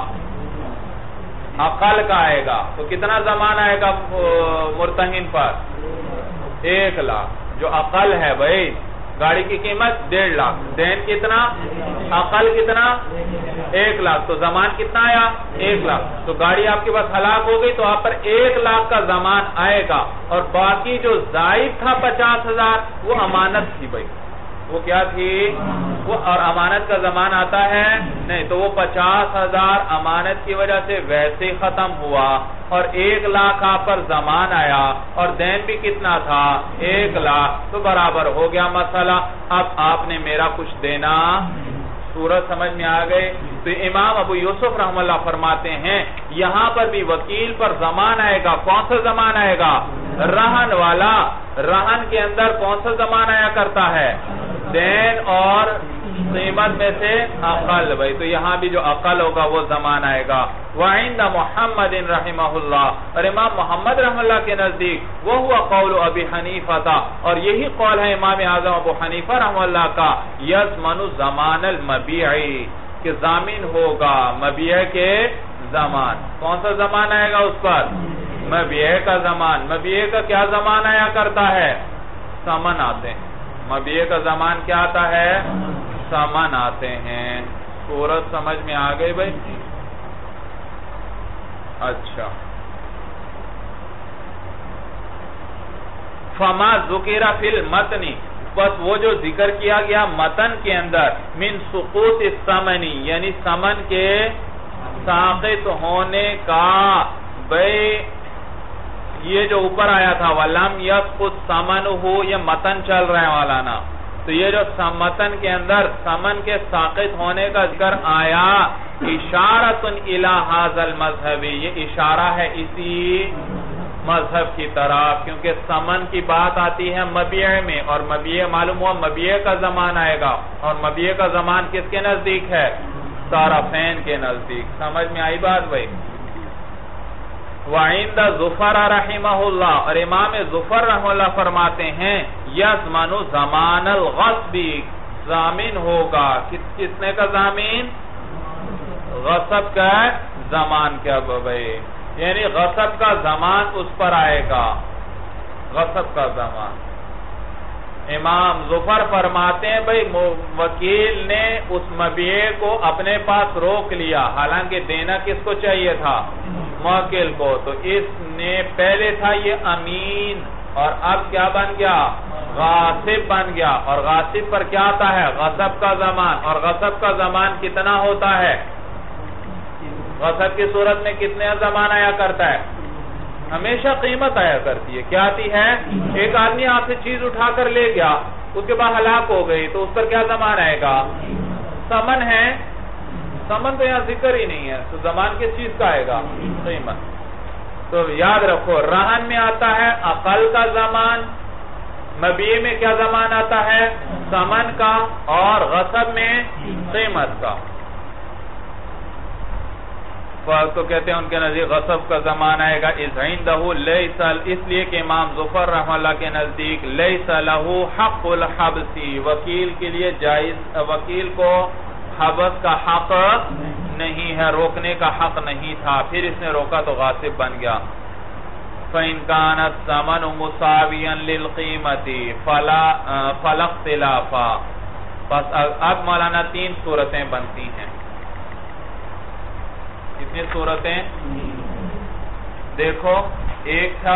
اقل کا آئے گا۔ تو کتنا زمان آئے گا مرتہن پر؟ 1 لاکھ، جو اقل ہے بھائی۔ گاڑی کی قیمت 1.5 لاکھ، دین کتنا؟ اقل کتنا؟ 1 لاکھ، تو زمان کتنا آیا 1 لاکھ۔ تو گاڑی آپ کے پاس ہلاک ہو گئی، تو آپ پر 1 لاکھ کا زمان آئے گا، اور باقی جو زائد تھا 50,000 وہ امانت تھی بھائی۔ وہ کیا تھی؟ وہ، اور امانت کا زمان آتا ہے نہیں، تو وہ 50,000 امانت کی وجہ سے ویسے ختم ہوا، اور 1 لاکھ آپ پر زمان آیا، اور دین بھی کتنا تھا 1 لاکھ، تو برابر ہو گیا مسئلہ۔ اب آپ نے میرا کچھ دینا۔ صورت سمجھ میں آ گئے؟ تو امام ابو یوسف رحمہ اللہ فرماتے ہیں یہاں پر بھی وکیل پر زمان آئے گا۔ کون سا زمان آئے گا؟ رہن والا۔ رہن کے اندر کون سا زمان آیا کرتا ہے؟ دین اور قیمت میں سے اقل بھائی، تو یہاں بھی جو اقل ہوگا وہ زمان آئے گا۔ وعند محمد رحمہ اللہ، اور امام محمد رحمہ اللہ کے نزدیک وہ ہوا قول ابی حنیفہ تھا، اور یہی قول ہے امام اعظم ابو حنیفہ رحمہ اللہ کا، یضمن زمان المبیعی، کہ ضامن ہوگا مبیع کے زمان۔ کون سا زمان آئے گا اس پر؟ مبیع کا زمان۔ مبیع کا کیا زمان آیا کرتا ہے؟ ثمن آتے ہیں۔ مبیع کا زمان کیا آتا ہے؟ ثمن آتے ہیں۔ صورت سمجھ میں آ گئی بھائی؟ اچھا، فما ذکر فی المتن، بس وہ جو ذکر کیا گیا متن کے اندر، من سقوط الثمن، یعنی ثمن کے ساقط ہونے کا، بھائی یہ جو اوپر آیا تھا وَلَمْ يَسْقُطْ ثَمَنُهُ، یہ متن چل رہے والا نا، تو یہ جو متن کے اندر ثمن کے ساقط ہونے کا ذکر آیا، اشارۃ الی ھذا المذہب، یہ اشارہ ہے اسی مذہب کی طرف، کیونکہ ثمن کی بات آتی ہے مبیع میں، اور مبیع معلوم ہوا مبیع کا زمان آئے گا، اور مبیع کا زمان کس کے نزدیک ہے؟ طرفین کے نزدیک۔ سمجھ میں آئی بات بھائی؟ وعند ظفر رحمہ اللہ، اور امام ظفر رحمہ اللہ فرماتے ہیں یضمن زمان الغصب، ضامن ہوگا، کس نے کا ضامن؟ غصب کا زمان کیا بھائی؟ یعنی غصب کا زمان اس پر آئے گا، غصب کا زمان۔ امام ظفر فرماتے ہیں بھئی وکیل نے اس مبیع کو اپنے پاس روک لیا، حالانکہ دینا کس کو چاہیے تھا؟ موکل کو، تو اس نے پہلے تھا یہ امین، اور اب کیا بن گیا؟ غاصب بن گیا، اور غاصب پر کیا آتا ہے؟ غصب کا زمان، اور غصب کا زمان کتنا ہوتا ہے؟ غصب کی صورت میں کتنے زمان آیا کرتا ہے؟ ہمیشہ قیمت آیا کرتی ہے۔ کیا آتی ہے؟ ایک آدمی آپ سے چیز اٹھا کر لے گیا، اس کے بعد ہلاک ہو گئی، تو اس پر کیا زمان آئے گا؟ ثمن ہے، ثمن تو یہاں ذکر ہی نہیں ہے، تو زمان کس چیز کا آئے گا؟ قیمت۔ تو یاد رکھو، رہن میں آتا ہے اقل کا زمان، مبیع میں کیا زمان آتا ہے؟ ثمن کا، اور غصب میں قیمت کا۔ تو کہتے ہیں ان کے نزدیک غصب کا زمان آئے گا، اذ عندہ لیس، اس لیے کہ امام ظفر رحمہ اللہ کے نزدیک لیس لہ حق الحبس، وکیل کے لیے جائز، وکیل کو حبس کا حق نہیں ہے، روکنے کا حق نہیں تھا، پھر اس نے روکا تو غاصب بن گیا۔ فَإِنْ كَانَ الثَّمَنُ مُسَاوِيًا لِلْقِيمَةِ فَلَا اخْتِلَافَ، بس اب مولانا 3 صورتیں بنتی ہیں. کتنی صورتیں؟ دیکھو، ایک تھا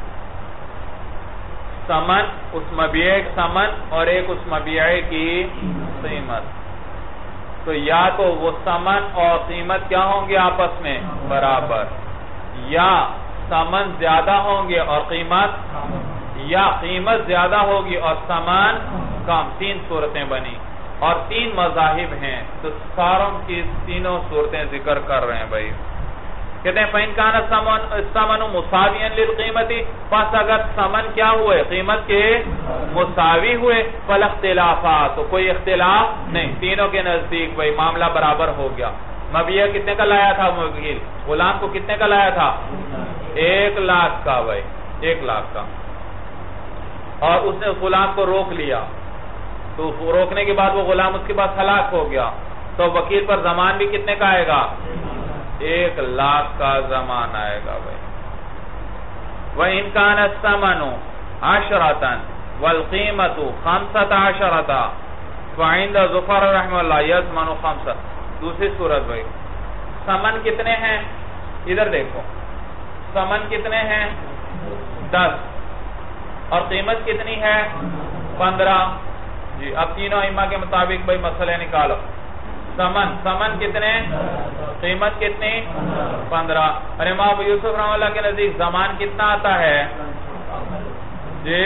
ثمن، اس مبیع ثمن اور ایک اس مبیع کی قیمت. تو یا تو وہ ثمن اور قیمت کیا ہوں گے آپس میں برابر، یا ثمن زیادہ ہوں گے اور قیمت، یا قیمت زیادہ ہوگی اور ثمن کم. 3 صورتیں بنی اور 3 مذاہب ہیں. تو ساروں کی تینوں صورتیں ذکر کر رہے ہیں بھائی. کہتے ہیں فَإِنْ كَانَ الثَّمَنُ مُسَاوِيًا لِلْقِيمَةِ، پس اگر ثمن کیا ہوئے، قیمت کے مساوی ہوئے، فَلَا اخْتِلَافَ، تو کوئی اختلاف نہیں، تینوں کے نزدیک بھائی معاملہ برابر ہو گیا. مبیع کتنے کا لایا تھا وکیل؟ غلام کو کتنے کا لایا تھا؟ 1 لاکھ کا بھائی، 1 لاکھ کا. اور اس نے غلام کو روک لیا، تو روکنے کے بعد وہ غلام اس کے پاس ہلاک ہو گیا. تو وکیل پر ضمان بھی کتنے کا آئے گا؟ 1 لاکھ کا ضمان آئے گا بھائی. وَإِنْ كَانَ الثَّمَنُ 10 وَالْقِيمَةُ 15 فَعِنْدَ ظُفَرَ رحمہ اللہ يَضْمَنُ 5. دوسری صورت بھائی، ثمن کتنے ہیں؟ ادھر دیکھو، ثمن کتنے ہیں؟ 10 اور قیمت کتنی ہے؟ 15. جی اب تینوں ائمہ کے مطابق بھائی مسئلے نکالو. ثمن کتنے، قیمت کتنی؟ 15. اور امام ابو یوسف رحمہ اللہ کے نزدیک زمان کتنا آتا ہے؟ جی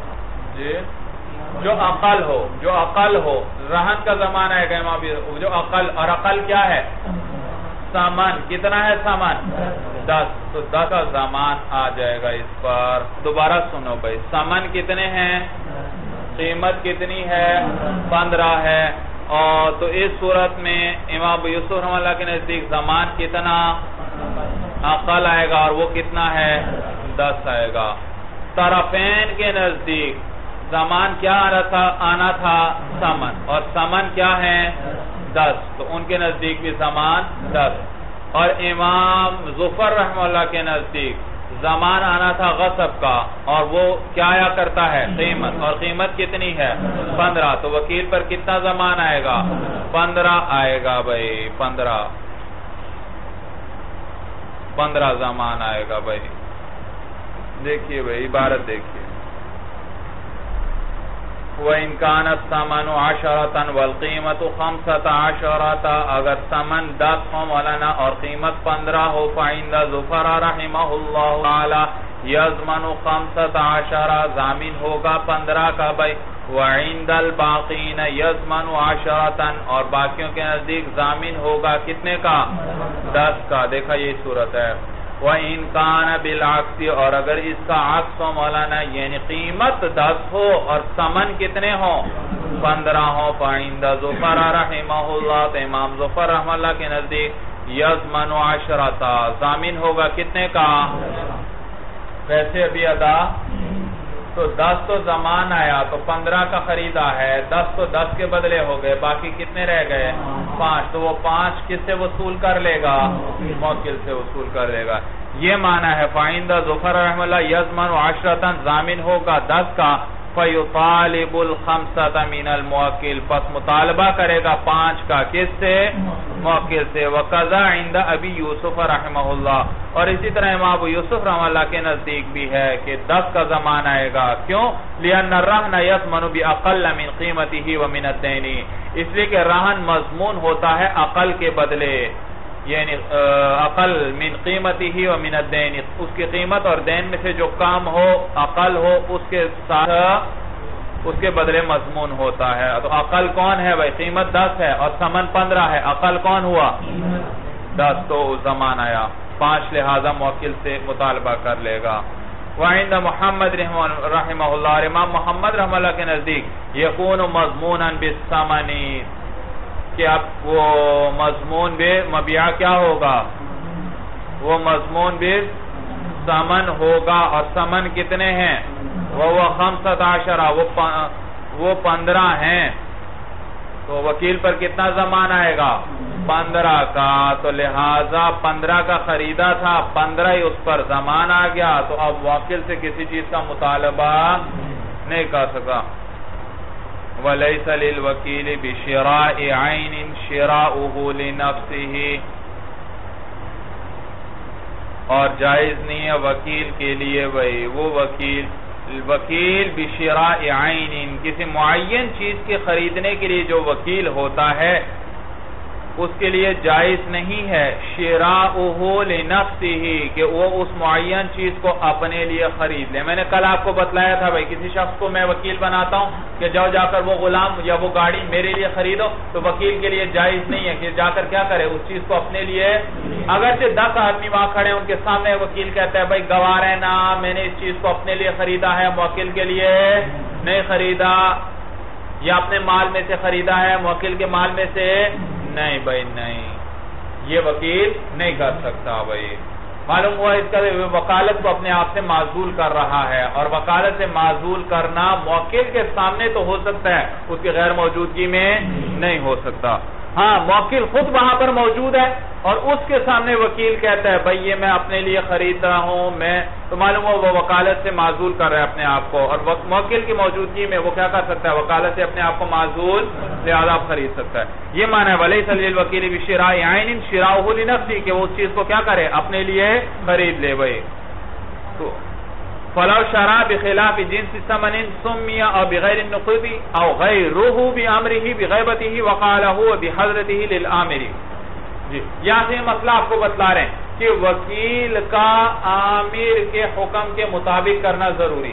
جو اقل ہو رہن کا زمان آئے گا امام جو اقل، اور اقل کیا ہے؟ ثمن. کتنا ہے ثمن؟ 10. تو 10 کا زمان آ جائے گا اس پر. دوبارہ سنو بھائی، ثمن کتنے ہیں، قیمت کتنی ہے؟ 15 ہے. اور تو اس صورت میں امام ابو یوسف رحمہ اللہ کے نزدیک زمان کتنا؟ اقل آئے گا، اور وہ کتنا ہے؟ 10 آئے گا. طرفین کے نزدیک زمان کیا آنا تھا؟ ثمن. اور ثمن کیا ہے؟ 10. تو ان کے نزدیک بھی زمان 10. اور امام ظفر رحمہ اللہ کے نزدیک زمان آنا تھا غصب کا، اور وہ کیا آیا کرتا ہے؟ قیمت. اور قیمت کتنی ہے؟ 15. تو وکیل پر کتنا زمان آئے گا؟ 15 آئے گا بھائی. 15 زمان آئے گا بھائی. دیکھیے بھائی عبارت دیکھیے، وَإِنْ كَانَ الثَّمَنُ 10 وَالْقِيمَةُ 15، اگر ثمن 10 ہو مولانا اور قیمت 15 ہو، فَعِنْدَ ظُفَرَ رحمہ اللہ تعالی يَضْمَنُ 15، ضامن ہوگا 15 کا بھائی. وَعِنْدَ الْبَاقِينَ يَضْمَنُ 10، اور باقیوں کے نزدیک ضامن ہوگا کتنے کا؟ 10 کا. دیکھا یہ صورت ہے. وَإِنْ كَانَ بِالْعَكْسِ، اور اگر اس کا عکس ہو مولانا، یعنی قیمت 10 ہو اور ثمن کتنے ہو؟ 15 ہو، فَعِنْدَ ظُفَرَ رحمہ اللہ، تو امام ظفر رحمہ اللہ کے نزدیک يَضْمَنُ 10، ضامن ہوگا کتنے کا؟ ویسے ابھی ادا تو 10 تو زمان آیا تو 15 کا خریدا ہے، 10 تو 10 کے بدلے ہو گئے، باقی کتنے رہ گئے؟ 5. تو وہ 5 کس سے وصول کر لے گا؟ موکل سے وصول کر لے گا. یہ معنی ہے فَعِنْدَ ظُفَرَ رحمہ اللہ يَضْمَنُ 10، ضامن ہوگا 10 کا. فَيُطَالِبُ الْخَمْسَةَ مِنَ الْمُوَكِّلِ، پس مطالبہ کرے گا 5 کا، کس سے؟ موکل سے. وَقَضَى عِنْدَ أَبِي يُوسُفَ رحمہ اللہ، اور اسی طرح امام ابو یوسف رحمہ اللہ کے نزدیک بھی ہے کہ 10 کا زمان آئے گا. کیوں؟ لِأَنَّ الرَّهْنَ يَضْمَنُ بِأَقَلَّ مِنْ قِيمَتِهِ وَمِنَ الدَّيْنِ، اس لیے کہ رہن مضمون ہوتا ہے عقل کے بدلے، یعنی عقل من قیمتی ہی و من الدین، اس کی قیمت اور دین میں سے جو کام ہو عقل ہو اس کے ساتھ اس کے بدلے مضمون ہوتا ہے. تو عقل کون ہے بھائی؟ قیمت 10 ہے اور ثمن 15 ہے، عقل کون ہوا؟ 10. تو زمان آیا 5، لہذا موکل سے مطالبہ کر لے گا. وعند محمد رحمہ اللہ، اور امام محمد رحمہ اللہ کے نزدیک یکون مضمونا بالثمن، کہ اب وہ مضمون بے مبیع کیا ہوگا؟ وہ مضمون بے ثمن ہوگا. اور ثمن کتنے ہیں؟ وہ 15، وہ 15 ہیں. تو وکیل پر کتنا زمان آئے گا؟ 15 کا. تو لہذا 15 کا خریدا تھا، 15 ہی اس پر زمان آ گیا، تو اب وکیل سے کسی چیز کا مطالبہ نہیں کر سکا. وَلَيْسَ لِلْوَكِيلِ بِشِرَاءِ عَيْنٍ شِرَاؤُهُ لِنَفْسِهِ، اور جائز نہیں ہے وکیل کے لیے وہ وکیل بشراء عین، کسی معین چیز کے خریدنے کے لیے جو وکیل ہوتا ہے اس کے لیے جائز نہیں ہے شراؤہ لنفسہ، کہ وہ اس معین چیز کو اپنے لیے خرید لے۔ میں نے کل آپ کو بتلایا تھا کسی شخص کو میں وکیل بناتا ہوں کہ جاؤ جا کر وہ غلام یا وہ گاڑی میرے لیے خریدو، تو وکیل کے لیے جائز نہیں ہے کہ جا کر کیا کرے، اس چیز کو اپنے لیے، اگرچہ 10 آدمی وہاں کھڑے ہیں ان کے سامنے وکیل کہتا ہے بھائی گواہ ہے نا میں نے اس چیز کو اپنے لیے خریدا ہے، موکل کے لیے نہیں خریدا، یا اپنے مال میں سے خریدا ہے موکل کے مال میں سے نہیں بھائی نہیں، یہ وکیل نہیں کر سکتا بھائی۔ معلوم ہوا اس کا وکالت کو اپنے آپ سے معزول کر رہا ہے، اور وکالت سے معزول کرنا موکل کے سامنے تو ہو سکتا ہے، اس کی غیر موجودگی میں نہیں ہو سکتا۔ ہاں موکل خود وہاں پر موجود ہے اور اس کے سامنے وکیل کہتا ہے بھائی یہ میں اپنے لیے خرید رہا ہوں، تو معلوم ہو وہ وکالت سے معزول کر رہا ہے اپنے آپ کو، اور موکل کی موجودگی میں وہ کیا کر سکتا ہے، وکالت سے اپنے آپ کو معزول لہذا خرید سکتا ہے۔ یہ معنی ہے وَلَيْسَ لِلْوَكِيلِ بِشِرَاءِ عَيْنٍ شِرَاؤُهُ لِنَفْسِهِ، کہ وہ اس چیز کو کیا کرے، اپنے لیے خرید لے بھائی۔ تو فَلَوْ شَرَا بِخِلَافِ جِنْسِ ثَمَنٍ سُمِّيَ أَوْ بِغَيْرِ النُّقُودِ أَوْ غَيْرُهُ بِأَمْرِهِ بِغَيْبَتِهِ وَقَالَهُ وَبِحَضْرَتِهِ لِلْآمِرِ۔ جی یہاں سے مسئلہ آپ کو بتلا رہے ہیں کہ وکیل کا آمیر کے حکم کے مطابق کرنا ضروری،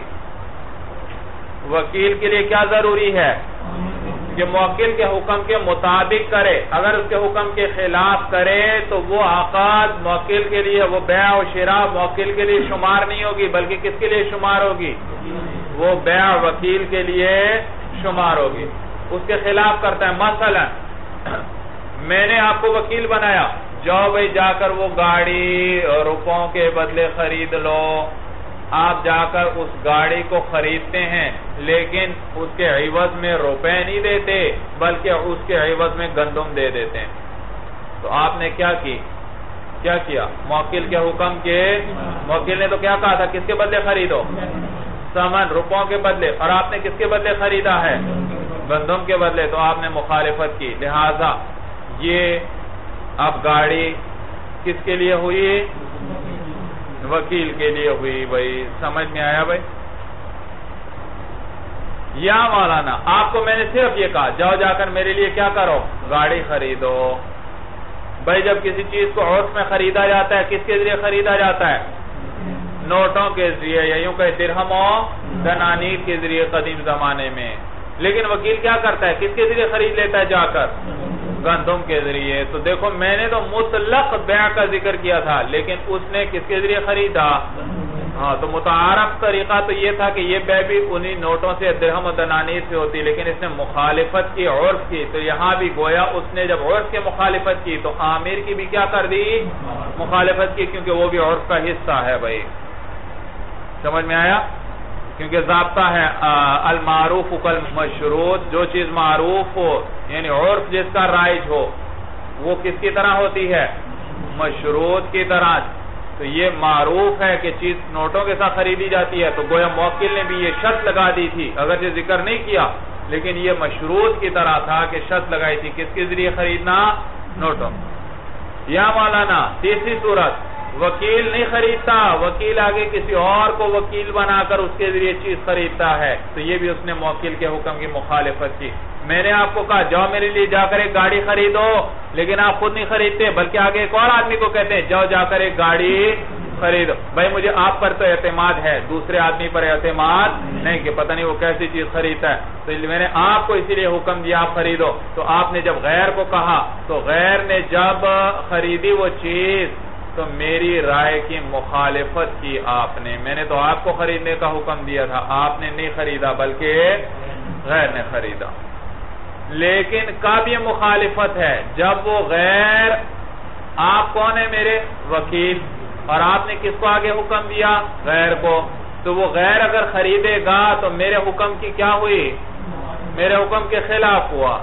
وکیل کے لیے کیا ضروری ہے کہ موکل کے حکم کے مطابق کرے، اگر اس کے حکم کے خلاف کرے تو وہ عقد موکل کے لیے، وہ بیع و شراء موکل کے لیے شمار نہیں ہوگی، بلکہ کس کے لیے شمار ہوگی، وہ بیع وکیل کے لیے شمار ہوگی۔ اس کے خلاف کرتا ہے، مثلا میں نے آپ کو وکیل بنایا، جاؤ بھائی جا کر وہ گاڑی روپوں کے بدلے خرید لو، آپ جا کر اس گاڑی کو خریدتے ہیں لیکن اس کے عوض میں روپے نہیں دیتے بلکہ اس کے عوض میں گندم دے دیتے ہیں، تو آپ نے کیا کیا موکل کے حکم کے، موکل نے تو کیا کہا تھا کس کے بدلے خریدو، سامان روپوں کے بدلے، اور آپ نے کس کے بدلے خریدا ہے، گندم کے بدلے، تو آپ نے مخالفت کی، لہذا یہ اب گاڑی کس کے لیے ہوئی، وکیل کے لیے ہوئی بھائی۔ سمجھ میں آیا بھائی؟ یا مولانا آپ کو میں نے صرف یہ کہا جاؤ جا کر میرے لیے کیا کرو، گاڑی خریدو۔ بھائی جب کسی چیز کو عرف میں خریدا جاتا ہے کس کے ذریعے خریدا جاتا ہے، نوٹوں کے ذریعے، یا یوں کہ درہم و دنانیر کے ذریعے قدیم زمانے میں، لیکن وکیل کیا کرتا ہے کس کے ذریعے خرید لیتا ہے جا کر، گندم کے ذریعے۔ تو دیکھو میں نے تو مطلق بیع کا ذکر کیا تھا لیکن اس نے کس کے ذریعے خریدا، ہاں تو متعارف طریقہ تو یہ تھا کہ یہ بیع بھی انہی نوٹوں سے درہم و دنانیر سے ہوتی، لیکن اس نے مخالفت کی، عرف کی، تو یہاں بھی گویا اس نے جب عرف کے مخالفت کی تو آمیر کی بھی کیا کر دی، مخالفت کی، کیونکہ وہ بھی عرف کا حصہ ہے بھائی۔ سمجھ میں آیا؟ کیونکہ ضابطہ ہے المعروف کالمشروط، جو چیز معروف ہو یعنی عرف جس کا رائج ہو وہ کس کی طرح ہوتی ہے، مشروط کی طرح۔ تو یہ معروف ہے کہ چیز نوٹوں کے ساتھ خریدی جاتی ہے، تو گویا موکل نے بھی یہ شرط لگا دی تھی، اگرچہ ذکر نہیں کیا لیکن یہ مشروط کی طرح تھا کہ شرط لگائی تھی کس کے ذریعے خریدنا، نوٹوں۔ یا مولانا تیسری صورت، وکیل نہیں خریدتا، وکیل آگے کسی اور کو وکیل بنا کر اس کے ذریعے چیز خریدتا ہے، تو یہ بھی اس نے موکل کے حکم کی مخالفت کی۔ میں نے آپ کو کہا جاؤ میرے لیے جا کر ایک گاڑی خریدو، لیکن آپ خود نہیں خریدتے بلکہ آگے ایک اور آدمی کو کہتے ہیں جاؤ جا کر ایک گاڑی خریدو۔ بھائی مجھے آپ پر تو اعتماد ہے، دوسرے آدمی پر اعتماد نہیں کہ پتہ نہیں وہ کیسی چیز خریدتا ہے، تو میں نے آپ کو اسی لیے حکم دیا آپ خریدو۔ تو آپ نے جب غیر کو کہا تو غیر نے جب خریدی وہ چیز تو میری رائے کی مخالفت کی آپ نے، میں نے تو آپ کو خریدنے کا حکم دیا تھا، آپ نے نہیں خریدا بلکہ غیر نے خریدا۔ لیکن کب یہ مخالفت ہے، جب وہ غیر، آپ کون ہے میرے وکیل، اور آپ نے کس کو آگے حکم دیا، غیر کو، تو وہ غیر اگر خریدے گا تو میرے حکم کی کیا ہوئی، میرے حکم کے خلاف ہوا۔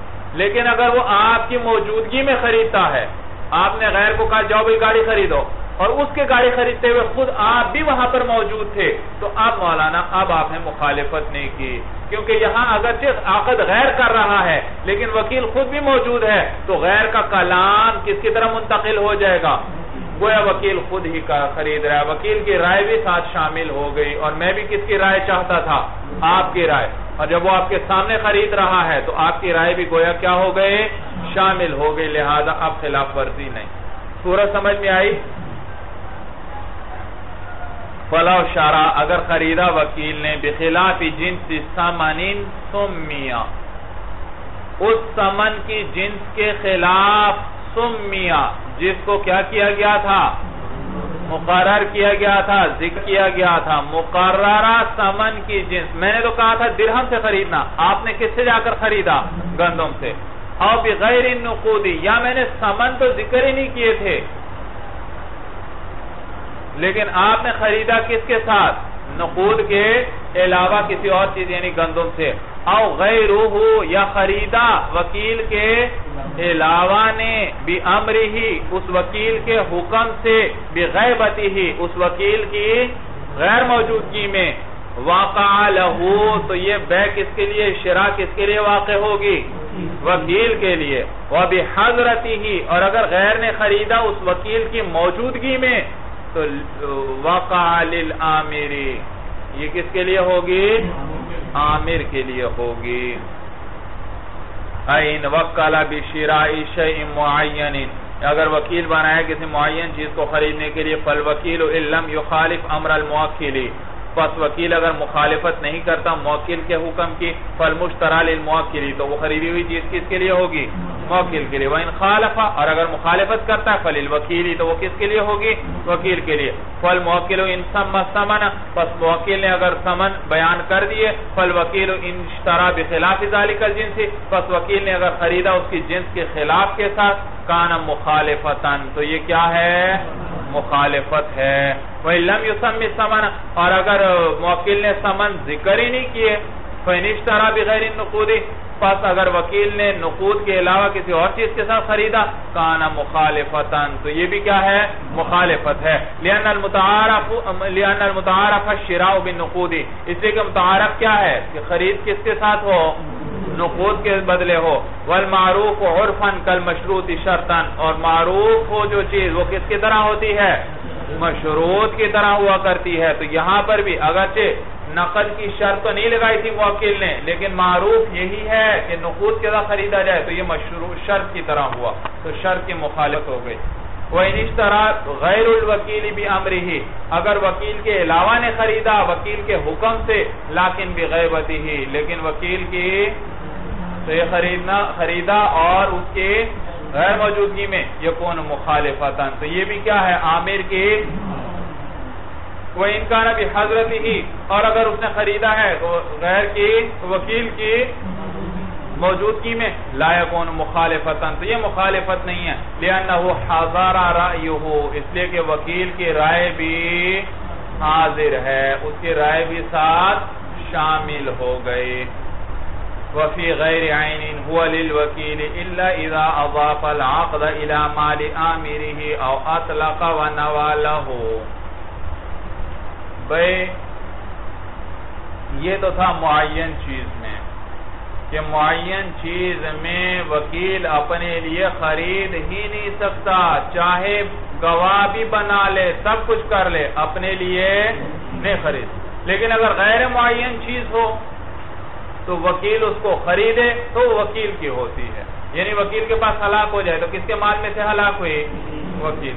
لیکن اگر وہ آپ کی موجودگی میں خریدتا ہے، آپ نے غیر کو کہا جاؤ بھائی گاڑی خریدو، اور اس کے گاڑی خریدتے ہوئے خود آپ بھی وہاں پر موجود تھے، تو اب مولانا اب آپ نے مخالفت نہیں کی، کیونکہ یہاں اگرچہ عقد غیر کر رہا ہے لیکن وکیل خود بھی موجود ہے، تو غیر کا کلام کس کی طرح منتقل ہو جائے گا؟ گویا وکیل خود ہی کا خرید رہا ہے، وکیل کی رائے بھی ساتھ شامل ہو گئی، اور میں بھی کس کی رائے چاہتا تھا؟ آپ کی رائے، اور جب وہ آپ کے سامنے خرید رہا ہے تو آپ کی رائے بھی گویا کیا ہو گئے؟ شامل ہو گئی، لہذا اب خلاف ورزی نہیں۔ صورت سمجھ میں آئی؟ فَلَوْ شَرَا اگر خریدا وکیل نے بخلاف جنس ثمن سمیا، اس ثمن کی جنس کے خلاف سمیا، جس کو کیا کیا گیا تھا؟ مقرر کیا گیا تھا، ذکر کیا گیا تھا، مقررہ ثمن کی جنس۔ میں نے تو کہا تھا درہم سے خریدنا، آپ نے کس سے جا کر خریدا؟ گندم سے۔ او بغیر النقودی، یا میں نے ثمن تو ذکر ہی نہیں کیے تھے لیکن آپ نے خریدا کس کے ساتھ؟ نقود کے علاوہ کسی اور چیز یعنی گندم سے۔ او غیرہ، یا خریدا وکیل کے علاوہ نے بِأَمْرِهِ، اس وکیل کے حکم سے، بِغَيْبَتِهِ، اس وکیل کی غیر موجودگی میں، وَقَعَ لَهُ، تو یہ بے کس کے لیے، شراء کس کے لیے واقع ہوگی؟ وکیل کے لیے۔ وَبِحَضْرَتِهِ، اور اگر غیر نے خریدا اس وکیل کی موجودگی میں تو وَقَعَ لِلْآمِرِ، یہ کس کے لیے ہوگی؟ عامر کے لیے ہوگی۔ این وکل بشراء شیء معین، اگر وکیل بنائے کسی معین چیز کو خریدنے کے لیے، فالوکیل ان لم یخالف امر الموکل، پس وکیل اگر مخالفت نہیں کرتا موکل کے حکم کی، فالمشتری للموکل، تو وہ خریدی ہوئی چیز کس کے لیے ہوگی؟ موکل کے لیے۔ وَإِنْ خَالَفَ، اور اگر مخالفت کرتا ہے، فَلِلْوَكِيلِ، تو وہ کس کے لیے ہوگی؟ وکیل کے لیے۔ فَالْمُوَكِّلُ إِنْ سَمَّ الثَّمَنَ، پس موکل نے اگر ثمن بیان کر دیے، فَالْوَكِيلُ إِنْ اشْتَرَى بِخِلَافِ ذَلِكَ الْجِنْسِ، پس وکیل نے اگر خریدا اس کی جنس کے خلاف کے ساتھ، كَانَ مُخَالِفَةً، تو یہ کیا ہے؟ مخالفت ہے۔ وَإِنْ لَمْ يُسَمِّ الثَّمَنَ، اور اگر موکل نے ثمن ذکر ہی نہیں کیے، فَإِنِ اشْتَرَى بِغَيْرِ النُّقُودِ، پس اگر وکیل نے نقود کے علاوہ کسی اور چیز کے ساتھ خریدا، کان مخالفتن، تو یہ بھی کیا ہے؟ مخالفت ہے۔ لأن المتعارف الشراء بالنقود، اس لیے کہ متعارف کیا ہے کہ خرید کس کے ساتھ ہو؟ نقود کے بدلے ہو۔ والمعروف عرفا کالمشروط شرطا، اور معروف ہو جو چیز وہ کس کی طرح ہوتی ہے؟ مشروط کی طرح ہوا کرتی ہے۔ تو یہاں پر بھی اگرچہ نقد کی شرط تو نہیں لگائی تھی موکل نے، لیکن معروف یہی ہے کہ نقود کے ساتھ خریدا جائے، تو یہ مشروط شرط کی طرح ہوا، تو شرط کی مخالفت ہو گئی۔ وَإِنِ اشْتَرَى غَيْرُ الْوَكِيلِ بِأَمْرِهِ، اگر وکیل کے علاوہ نے خریدا وکیل کے حکم سے، لیکن بِغَيْبَتِهِ، لیکن وکیل کی تو یہ خریدا اور اس کے غیر موجودگی میں، یکون مخالفتاً، تو یہ بھی کیا ہے؟ عامر کی۔ وَإِنْ كَانَ بِحَضْرَتِهِ، اور اگر اس نے خریدا ہے تو غیر کی وکیل کی موجودگی میں، لا يكون مخالفتاً، تو یہ مخالفت نہیں ہے۔ لأنه حضر رأيه، اس لیے کہ وکیل کی رائے بھی حاضر ہے، اس کی رائے بھی ساتھ شامل ہو گئی۔ وفي غير عين هو للوكيل إلا إذا أضاف العقد إلى مال آمره أو أطلق ونوى له۔ بھئی یہ تو تھا معین چیز میں کہ معین چیز میں وکیل اپنے لیے خرید ہی نہیں سکتا، چاہے گواہ بھی بنا لے، سب کچھ کر لے، اپنے لیے نہیں خرید۔ لیکن اگر غیر معین چیز ہو تو وکیل اس کو خریدے تو وکیل کی ہوتی ہے، یعنی وکیل کے پاس ہلاک ہو جائے تو کس کے مال میں سے ہلاک ہوئی؟ وکیل۔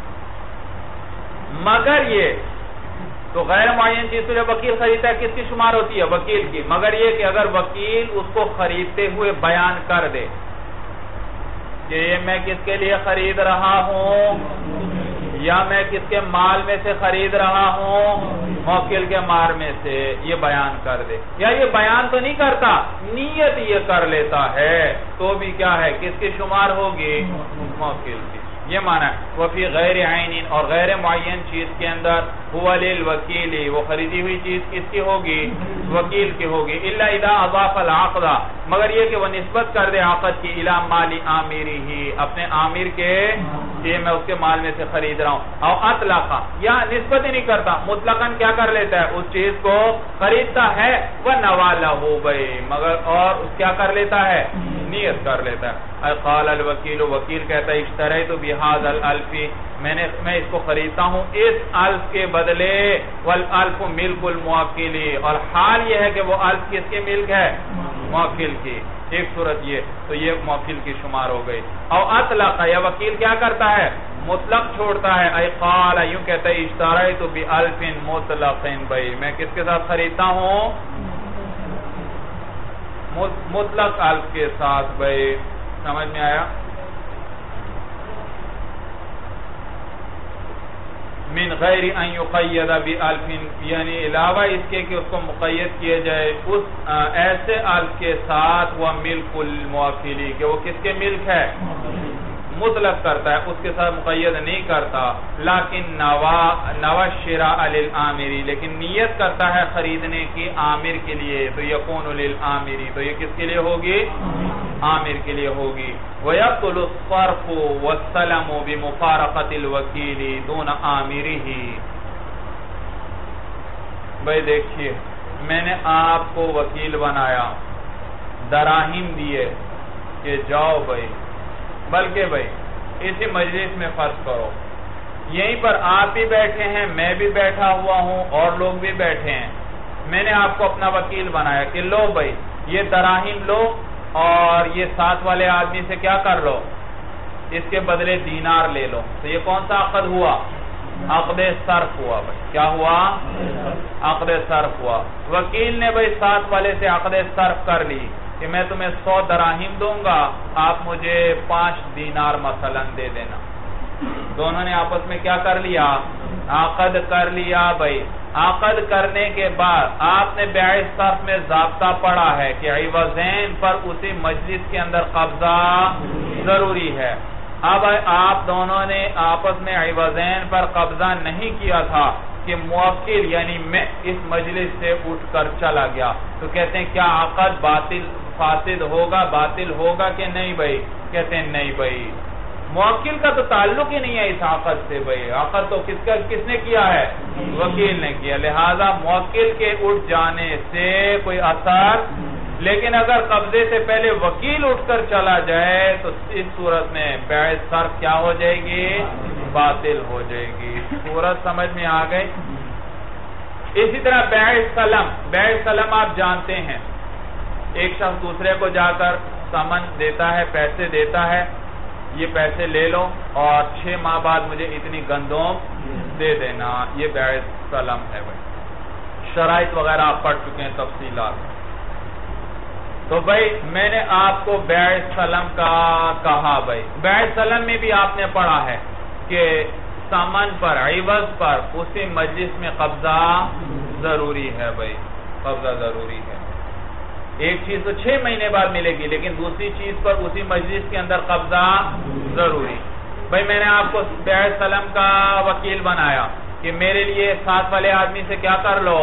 مگر یہ تو غیر معین چیز تو جب وکیل خریدتا ہے کس کی شمار ہوتی ہے؟ وکیل کی، مگر یہ کہ اگر وکیل اس کو خریدتے ہوئے بیان کر دے کہ یہ میں کس کے لیے خرید رہا ہوں، یا میں کس کے مال میں سے خرید رہا ہوں؟ موکل کے مال میں سے، یہ بیان کر دے، یا یہ بیان تو نہیں کرتا، نیت یہ کر لیتا ہے، تو بھی کیا ہے؟ کس کی شمار ہوگی؟ موکل کی۔ یہ معنی ہے وفی غیر عین، اور غیر معین چیز کے اندر هو للوکیل، وہ خریدی ہوئی چیز کس کی ہوگی؟ وکیل کی ہوگی، الا اذا اضاف العقد، مگر یہ کہ وہ نسبت کر دے عقد کی الی مال عامرہ، اپنے عامر کے، یہ میں اس کے مال میں سے خرید رہا ہوں، او اطلق، یا نسبت ہی نہیں کرتا، مطلقاً کیا کر لیتا ہے؟ اس چیز کو خریدتا ہے، وَنَوَى لَهُ بَيْعٍ، مگر اور کیا کر لیتا ہے؟ نیت کر لیتا ہے۔ قال الوکیل، وکیل کہتا ہے اشتریت بهذا الالف، میں اس کو خریدتا ہوں اس الف کے بدلے، والالف ملک الموکل، اور حال یہ ہے کہ وہ الف کس کے ملک ہے؟ موکل کی۔ ایک صورت یہ، تو یہ موکل کی شمار ہو گئی۔ او اطلق، یا وکیل کیا کرتا ہے؟ مطلق چھوڑتا ہے، ای قال، یوں کہتا ہے اشتریت بالف مطلق بھائی، میں کس کے ساتھ خریدتا ہوں؟ مطلق الف کے ساتھ بھائی، سمجھ میں آیا؟ من غیر ان یقید بالف، یعنی علاوہ اس کے کہ اس کو مقید کیا جائے اس ایسے الف کے ساتھ، وہ ملک الموکلی، کہ وہ کس کے ملک ہے؟ مطلق کرتا ہے، اس کے ساتھ مقید نہیں کرتا، لیکن نوى الشراء للعامری، لیکن نیت کرتا ہے خریدنے کی عامر کے لیے، تو یکون للعامری، تو یہ کس کے لیے ہوگی؟ عامر کے لیے ہوگی۔ وَيَبْطُلُ الصَّرْفُ وَالسَّلَمُ بِمُفَارَقَةِ الْوَكِيلِ دُونَ عَامِرِهِ۔ بھئی دیکھئے، میں نے آپ کو وکیل بنایا، دراہیم دیے کہ جاؤ بھئی، بلکہ بھئی اسی مجلس میں فرض کرو، یہیں پر آپ بھی بیٹھے ہیں، میں بھی بیٹھا ہوا ہوں، اور لوگ بھی بیٹھے ہیں، میں نے آپ کو اپنا وکیل بنایا کہ لو بھئی یہ دراہیم لو، اور یہ ساتھ والے آدمی سے کیا کر لو؟ اس کے بدلے دینار لے لو۔ تو یہ کون سا عقد ہوا؟ عقد صرف ہوا بھئی، کیا ہوا؟ عقد صرف ہوا۔ وکیل نے بھئی ساتھ والے سے عقد صرف کر لی کہ میں تمہیں 100 دراہیم دوں گا، آپ مجھے 5 دینار مثلا دے دینا۔ دونوں نے آپس میں کیا کر لیا؟ عقد کر لیا بھئی۔ عقد کرنے کے بعد آپ نے بیع صرف میں ضابطہ پڑھا ہے کہ عوضین پر اسی مجلس کے اندر قبضہ ضروری ہے۔ اب آپ دونوں نے آپس میں عوضین پر قبضہ نہیں کیا تھا کہ موکل یعنی میں اس مجلس سے اٹھ کر چلا گیا، تو کہتے ہیں کیا عقد فاسد ہوگا، باطل ہوگا کہ نہیں بھئی؟ کہتے ہیں نہیں بھئی، موکل کا تو تعلق ہی نہیں ہے اس عقد سے بھئی، عقد تو کس نے کیا ہے؟ وکیل نے کیا، لہذا موکل کے اٹھ جانے سے کوئی اثر، لیکن اگر قبضے سے پہلے وکیل اٹھ کر چلا جائے تو اس صورت میں بیع صرف کیا ہو جائے گی؟ باطل ہو جائے گی۔ صورت سمجھ میں آ گئی؟ اسی طرح بیع سلم، بیع سلم آپ جانتے ہیں، ایک شخص دوسرے کو جا کر سامان دیتا ہے، پیسے دیتا ہے، یہ پیسے لے لو اور 6 ماہ بعد مجھے اتنی گندم دے دینا، یہ بیع سلم ہے بھائی۔ شرائط وغیرہ آپ پڑھ چکے ہیں، تفصیلات۔ تو بھائی میں نے آپ کو بیع سلم کا کہا بھائی، بیع سلم میں بھی آپ نے پڑھا ہے کہ سامان پر، عوض پر اسی مجلس میں قبضہ ضروری ہے بھائی، قبضہ ضروری ہے۔ ایک چیز تو 6 مہینے بعد ملے گی، لیکن دوسری چیز پر اسی مجلس کے اندر قبضہ ضروری۔ بھائی میں نے آپ کو بیع سلم کا وکیل بنایا کہ میرے لیے ساتھ والے آدمی سے کیا کر لو؟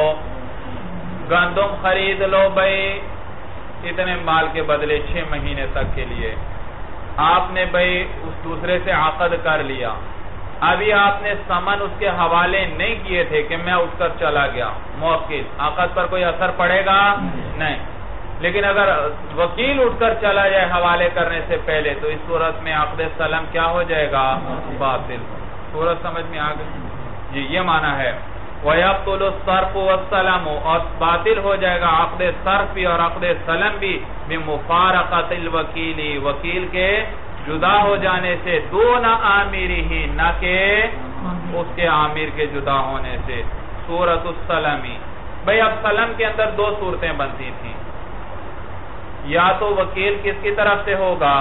گندم خرید لو بھائی اتنے مال کے بدلے 6 مہینے تک کے لیے۔ آپ نے بھائی اس دوسرے سے عقد کر لیا، ابھی آپ نے سمن اس کے حوالے نہیں کیے تھے کہ میں اٹھ کر چلا گیا، موکل، عقد پر کوئی اثر پڑے گا؟ نہیں۔ لیکن اگر وکیل اٹھ کر چلا جائے حوالے کرنے سے پہلے تو اس صورت میں عقد سلم کیا ہو جائے گا؟ باطل۔ صورت سمجھ میں آ گئی جی؟ یہ معنی ہے وَيَبْطُلُ الصَّرْفُ وَالسَّلَمُ، اور باطل ہو جائے گا عقد صرف بھی اور عقد سلم بھی، بِمُفَارَقَةِ الْوَكِيلِ، وکیل کے جدا ہو جانے سے، دون عامرہ، نہ کہ اس کے عامر کے جدا ہونے سے۔ سورۃ السلم، بھئی اب سلم کے اندر 2 صورتیں بنتی تھیں، یا تو وکیل کس کی طرف سے ہوگا؟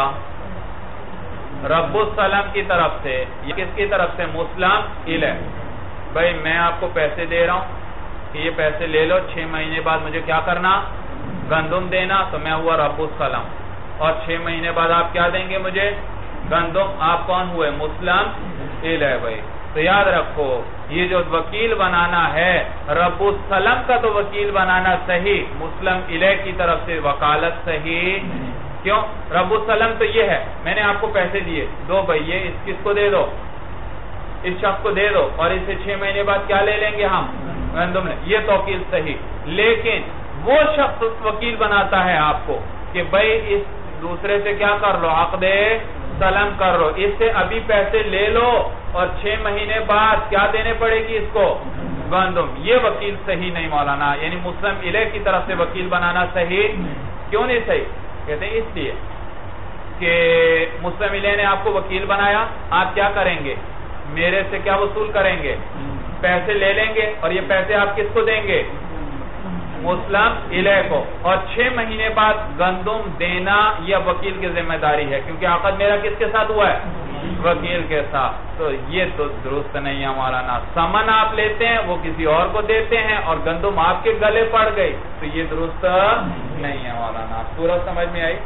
رب السلم کی طرف سے، یا کس کی طرف سے؟ مسلم الیہ۔ بھئی میں آپ کو پیسے دے رہا ہوں کہ یہ پیسے لے لو، 6 مہینے بعد مجھے کیا کرنا؟ گندم دینا، تو میں ہوا رب السلم، اور 6 مہینے بعد آپ کیا دیں گے مجھے؟ گندم آپ کون ہوئے؟ مسلم الیہ بھائی. تو یاد رکھو یہ جو وکیل بنانا ہے رب السلم کا تو وکیل بنانا صحیح، مسلم الیہ کی طرف سے وکالت صحیح. کیوں؟ رب السلم تو یہ ہے میں نے آپ کو پیسے دیے، دو بھائی یہ اس کس کو دے دو، اس شخص کو دے دو، اور اس سے 6 مہینے بعد کیا لے لیں گے ہم؟ گندم. یہ توکیل صحیح. لیکن وہ شخص وکیل بناتا ہے آپ کو کہ بھائی اس دوسرے سے کیا کر لو، عقد سلم کر لو، اس سے ابھی پیسے لے لو اور 6 مہینے بعد کیا دینے پڑے گی اس کو؟ گندم. یہ وکیل صحیح نہیں مولانا، یعنی مسلم الیہ کی طرف سے وکیل بنانا صحیح. کیوں نہیں صحیح؟ کہتے ہیں اس لیے کہ مسلم الیہ نے آپ کو وکیل بنایا، آپ کیا کریں گے؟ میرے سے کیا وصول کریں گے؟ پیسے لے لیں گے، اور یہ پیسے آپ کس کو دیں گے؟ مسلم الیہ کو. اور 6 مہینے بعد گندم دینا یہ وکیل کی ذمہ داری ہے، کیونکہ عقد میرا کس کے ساتھ ہوا ہے؟ وکیل کے ساتھ. تو یہ تو درست نہیں ہے مولانا. سمن آپ لیتے ہیں وہ کسی اور کو دیتے ہیں اور گندم آپ کے گلے پڑ گئی، تو یہ درست نہیں ہے مولانا. پورا سمجھ میں آئی؟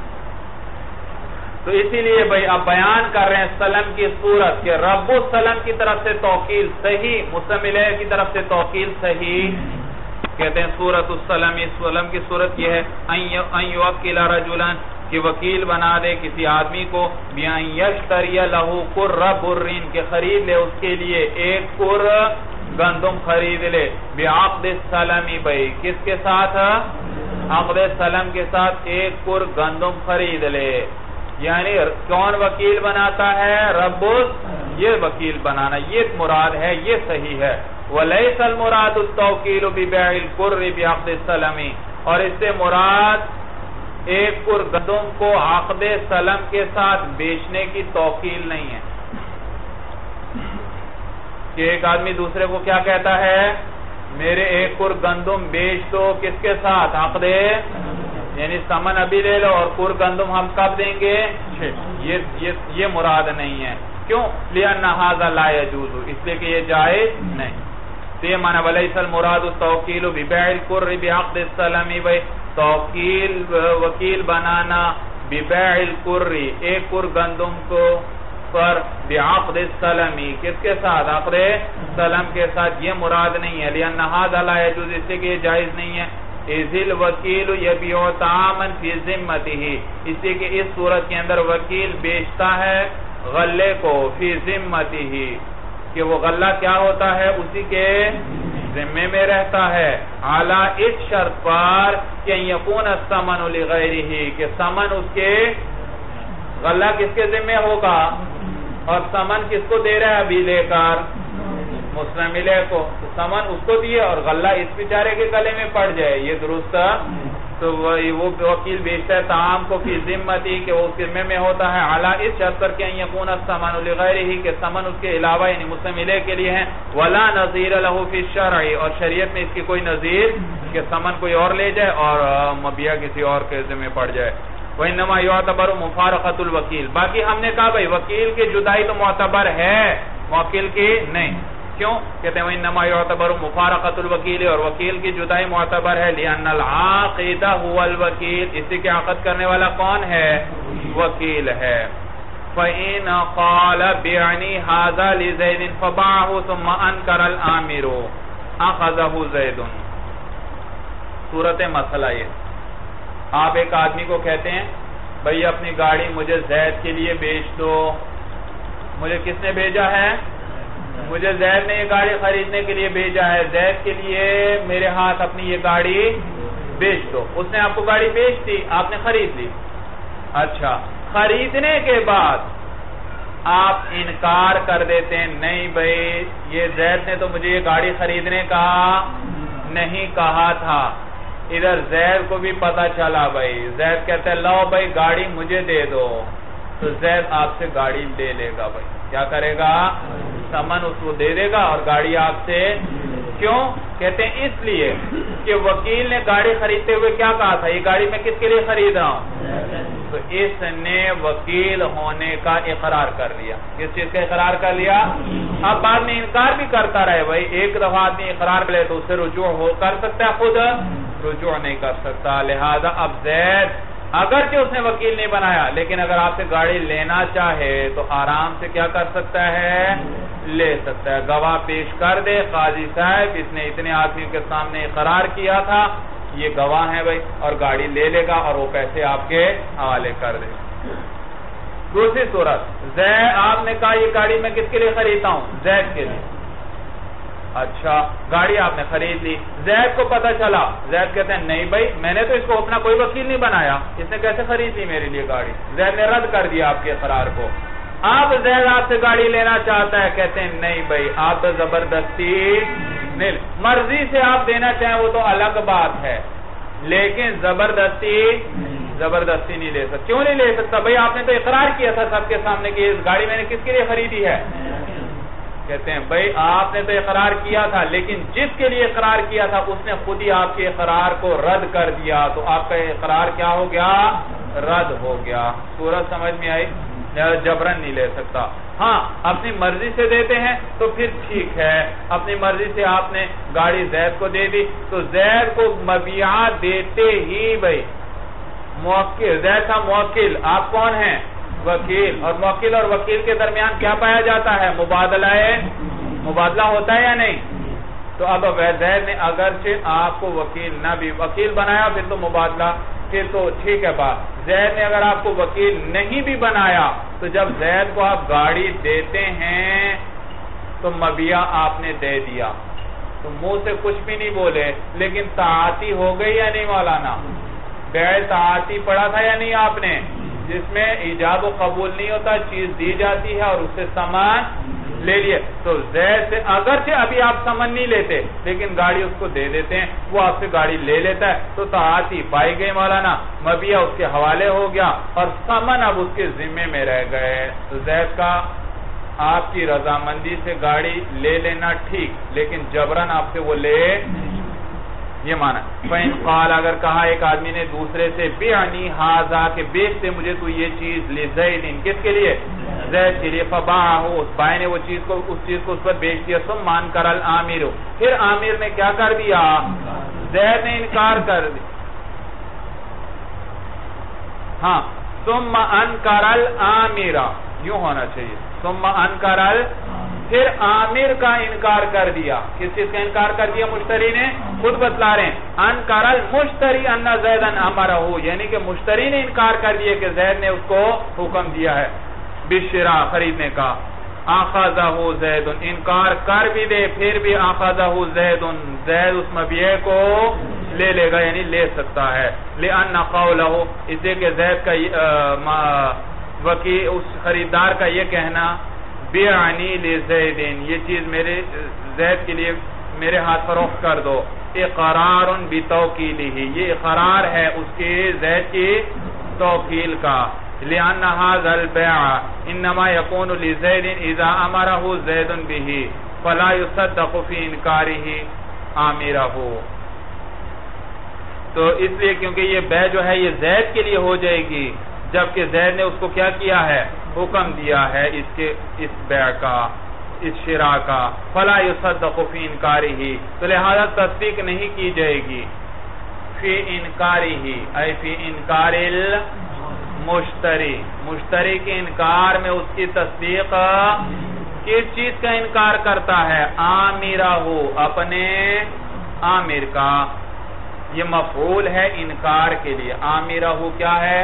تو اسی لیے بھائی آپ بیان کر رہے ہیں سلم کی صورت کہ رب السلم کی طرف سے توکیل صحیح، مسلم الیہ کی طرف سے توکیل صحیح. کہتے ہیں سورۃ السلم، اس سلم کی صورت یہ ہے ان یوکل رجلا کہ وکیل بنا دے کسی آدمی کو بیان یشتری لہ قر برین کہ خرید لے اس کے لیے 1 قر گندم خرید لے بعقد السلم. بھائی کس کے ساتھ؟ عقد سلم کے ساتھ 1 قر گندم خرید لے. یعنی کون وکیل بناتا ہے؟ رب. یہ وکیل بنانا یہ مراد ہے، یہ صحیح ہے. وَلَيْسَ الْمُرَادُ التَّوْكِيلُ بِبَيْعِ الْقُرِّ بِعَقْدِ السَّلَمِ، اور اس سے مراد 1 قر گندم کو عقد سلم کے ساتھ بیچنے کی توکیل نہیں ہے کہ ایک آدمی دوسرے کو کیا کہتا ہے؟ میرے 1 قر گندم بیچ دو، کس کے ساتھ؟ عقد، یعنی سمن ابھی لے لو اور قر گندم ہم کب دیں گے؟ یہ مراد نہیں ہے. کیوں؟ لِأَنَّ هَذَا لَا يَجُوزُ، اس لیے کہ یہ جائز نہیں. تو یہ معنی وَلَيْسَ الْمُرَادُ التَّوْكِيلُ بِبَيْعِ الْقُرِّ بِعَقْدِ السَّلَمِ. بھائی توکیل وکیل بنانا بِبَيْعِ الْقُرِّ 1 قر گندم کو پر بعقد السلم کس کے ساتھ؟ عقد سلم کے ساتھ. یہ مراد نہیں ہے. لِأَنَّ هَذَا لَا يَجُوزُ، اس لیے کہ یہ جائز نہیں ہے. اِذِ الْوَكِيلُ يَبِيعُ طَعَامًا فِي ذِمَّتِهِ، اس لیے کہ اس صورت کے اندر وکیل بیچتا ہے غلے کو فی ذمتہ، کہ وہ غلہ کیا ہوتا ہے؟ اسی کے ذمے میں رہتا ہے. اعلیٰ اس شرط پر کہ یکون الثمن لغیرہ، کہ ثمن اس کے غلہ کس کے ذمے ہوگا، اور ثمن کس کو دے رہا ہے ابھی لے کر؟ مسلم الیہ کو. ثمن اس کو دیے اور غلہ اس بیچارے کے گلے میں پڑ جائے، یہ درست. تو وہ وکیل بیچتا ہے طعام کو فی ذمتی، کہ وہ اس کے ذمے میں ہوتا ہے. اعلیٰ اس شرط پر کہ یکون الثمن لغیرہ، کہ ثمن اس کے علاوہ یعنی مسلم الیہ کے لیے ہیں. ولا نظیر لہ فی الشرع، اور شریعت میں اس کی کوئی نظیر کہ ثمن کوئی اور لے جائے اور مبیع کسی اور کے ذمے پڑ جائے. وانما یعتبر مفارقۃ الوکیل. باقی ہم نے کہا بھائی وکیل کی جدائی تو معتبر ہے، موکل کی نہیں. کیوں؟ کہتے ہیں وانما یعتبر مفارقۃ الوکیل، اور وکیل کی جدائی معتبر ہے. لأن العاقد هو الوکیل، اسی کے عقد کرنے والا کون ہے؟ وکیل ہے. فإن قال بعني هذا لزيد فباعه ثم انكر الآمر اخذه زید. صورت مسئلہ یہ، آپ ایک آدمی کو کہتے ہیں بھئی اپنی گاڑی مجھے زید کے لیے بیچ دو. مجھے کس نے بھیجا ہے؟ مجھے زید نے یہ گاڑی خریدنے کے لیے بھیجا ہے. زید کے لیے میرے ہاتھ اپنی یہ گاڑی بیچ دو. اس نے آپ کو گاڑی بیچ دی، آپ نے خرید لی. اچھا، خریدنے کے بعد آپ انکار کر دیتے ہیں نہیں بھئی یہ زید نے تو مجھے یہ گاڑی خریدنے کا نہیں کہا تھا. ادھر زید کو بھی پتا چلا بھئی، زید کہتا ہے لو بھئی گاڑی مجھے دے دو. تو زید آپ سے گاڑی لے لے گا. بھئی کیا کرے گا؟ ثمن اس کو دے دے گا اور گاڑی آپ سے. کیوں؟ کہتے ہیں اس لیے کہ وکیل نے گاڑی خریدتے ہوئے کیا کہا تھا؟ یہ گاڑی میں کس کے لیے خرید رہا ہوں؟ تو اس نے وکیل ہونے کا اقرار کر لیا. کس چیز کا اقرار کر لیا؟ اب بعد میں انکار بھی کرتا رہے. بھائی ایک دفعہ آدمی اقرار کر لے تو اس سے رجوع کر سکتا ہے، خود رجوع نہیں کر سکتا. لہذا اب زید اگرچہ اس نے وکیل نہیں بنایا، لیکن اگر آپ سے گاڑی لینا چاہے تو آرام سے کیا کر سکتا ہے؟ لے سکتا ہے۔ گواہ پیش کر دے، قاضی صاحب اس نے اتنے آدمی کے سامنے اقرار کیا تھا، یہ گواہ ہیں بھائی، اور گاڑی لے لے گا اور وہ پیسے آپ کے حوالے کر دے۔ دوسری صورت، آپ نے کہا یہ گاڑی میں کس کے لیے خریدتا ہوں؟ زید کے لیے۔ اچھا، گاڑی آپ نے خرید لی، زید کو پتا چلا، زید کہتے ہیں نہیں بھائی میں نے تو اس کو اپنا کوئی وکیل نہیں بنایا، اس نے کیسے خرید لی میرے لیے گاڑی؟ زید نے رد کر دیا آپ کے اقرار کو۔ اب زید آپ سے گاڑی لینا چاہتا ہے، کہتے ہیں نہیں بھائی آپ تو زبردستی نہیں، مرضی سے آپ دینا چاہیں وہ تو الگ بات ہے، لیکن زبردستی نہیں لے سکتا۔ کیوں نہیں لے سکتا بھائی؟ آپ نے تو اقرار کیا تھا سب کے سامنے کہ اس گاڑی میں نے کس کے لیے خریدی ہے۔ کہتے ہیں بھائی آپ نے تو اقرار کیا تھا، لیکن جس کے لیے اقرار کیا تھا اس نے خود ہی آپ کے اقرار کو رد کر دیا، تو آپ کا اقرار کیا ہو گیا؟ رد ہو گیا۔ صورت سمجھ میں آئی؟ جبرن نہیں لے سکتا۔ ہاں اپنی مرضی سے دیتے ہیں تو پھر ٹھیک ہے، اپنی مرضی سے آپ نے گاڑی زید کو دے دی تو زید کو مبیعہ دیتے ہی بھائی موکل، زید تھا موکل، آپ کون ہیں؟ وکیل، اور موکل اور وکیل کے درمیان کیا پایا جاتا ہے؟ مبادلہ ہوتا ہے یا نہیں؟ تو اب زید نے اگرچہ آپ کو وکیل نہ بھی وکیل بنایا پھر تو مبادلہ، پھر تو ٹھیک ہے بات۔ زید نے اگر آپ کو وکیل نہیں بھی بنایا تو جب زید کو آپ گاڑی دیتے ہیں تو مبیعہ آپ نے دے دیا تو منہ سے کچھ بھی نہیں بولے، لیکن طاعتی ہو گئی یا نہیں مولانا؟ بیع طاعتی پڑھا تھا یا نہیں آپ نے؟ جس میں ایجاب و قبول نہیں ہوتا، چیز دی جاتی ہے اور اس سے سامان لے لیے۔ تو زید سے اگرچہ ابھی آپ سامان نہیں لیتے لیکن گاڑی اس کو دے دیتے ہیں، وہ آپ سے گاڑی لے لیتا ہے تو طاعتی پائی گئی مولانا، مبیعہ اس کے حوالے ہو گیا اور سامان اب اس کے ذمے میں رہ گئے۔ تو زید کا آپ کی رضامندی سے گاڑی لے لینا ٹھیک، لیکن جبرن آپ سے وہ لے یہ مانا۔ فَإِنْ قَالَ اگر کہا ایک آدمی نے دوسرے سے بِعْنِي هَذَا کہ بیچ دے مجھے تو یہ چیز لِزَيْدٍ کس کے لیے؟ زید کے لیے، فَبَاعَهُ اس بائے نے وہ چیز کو اس پر بیچ دیا، ثُمَّ أَنْكَرَ الْآمِرُ پھر آمیر نے کیا کر دیا؟ زید نے انکار کر دیا۔ ہاں ثُمَّ أَنْكَرَ الْآمِرَ یوں ہونا چاہیے، ثُمَّ أَنْكَرَ پھر آمیر کا انکار کر دیا۔ کس چیز کا انکار کر دیا مشتری نے؟ خود بتلا رہے ہیں، انکر المشتری ان زیدا امرہ، یعنی کہ مشتری نے انکار کر دیا کہ زید نے اس کو حکم دیا ہے بالشراء خریدنے کا۔ اخذہ زید انکار کر بھی دے پھر بھی اخذہ زید زید اس مبیع کو لے لے گا، یعنی لے سکتا ہے۔ لأن قولہ اس لیے کہ زید کا اس خریدار کا یہ کہنا بیعنی لزیدین یہ چیز میرے زید کے لیے میرے ہاتھ فروخت کر دو، اقرار بتوکیلہ یہ اقرار ہے اس کے زید کی توکیل کا۔ لأن هذا البيع انما يكون لزید اذا امره زید به فلا يصدق في انکاره آمرہ، تو اس لیے کیونکہ یہ بیع جو ہے یہ زید کے لیے ہو جائے گی جبکہ زید نے اس کو کیا کیا ہے؟ حکم دیا ہے اس بیع کا، اس شراء کا۔ فلا يصدق في انکارہ تو لہذا تصدیق نہیں کی جائے گی، فی انکارہ ای فی انکار المشتری مشتری کے انکار میں اس کی تصدیق کس چیز کا انکار کرتا ہے؟ آمرہ اپنے آمر کا، یہ مفعول ہے انکار کے لیے، آمرہ کیا ہے؟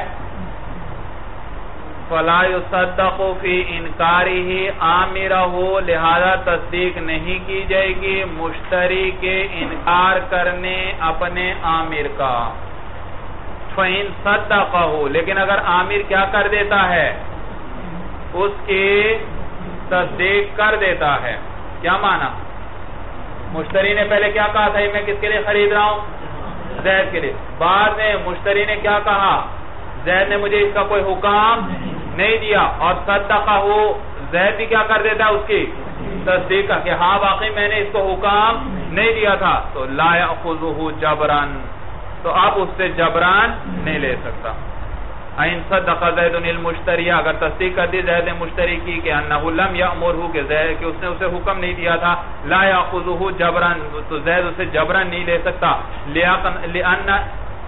فلا يصدق فی انکارہ آمرہ لہذا تصدیق نہیں کی جائے گی مشتری کے انکار کرنے اپنے آمر کا۔ فَإِن صَدَّقَهُ لیکن اگر آمر کیا کر دیتا ہے؟ اس کی تصدیق کر دیتا ہے۔ کیا مانا؟ مشتری نے پہلے کیا کہا تھا میں کس کے لیے خرید رہا ہوں؟ زید کے لیے۔ بعد میں مشتری نے کیا کہا؟ زید نے مجھے اس کا کوئی حکام نہیں دیا، اور صدقہ زید بھی کیا کر دیتا ہے اس کی تصدیق کا کہ ہاں واقعی میں نے اس کو حکام نہیں دیا تھا، تو لا یأخذہ جبران تو آپ اس سے جبران نہیں لے سکتا۔ این صدق زید المشتری اگر تصدیق کر دی زید نے مشتری کی کہ انہ لم یأمرہ کہ اس نے اسے حکم نہیں دیا تھا، لا یأخذہ جبران تو زید اسے جبران نہیں لے سکتا، لأن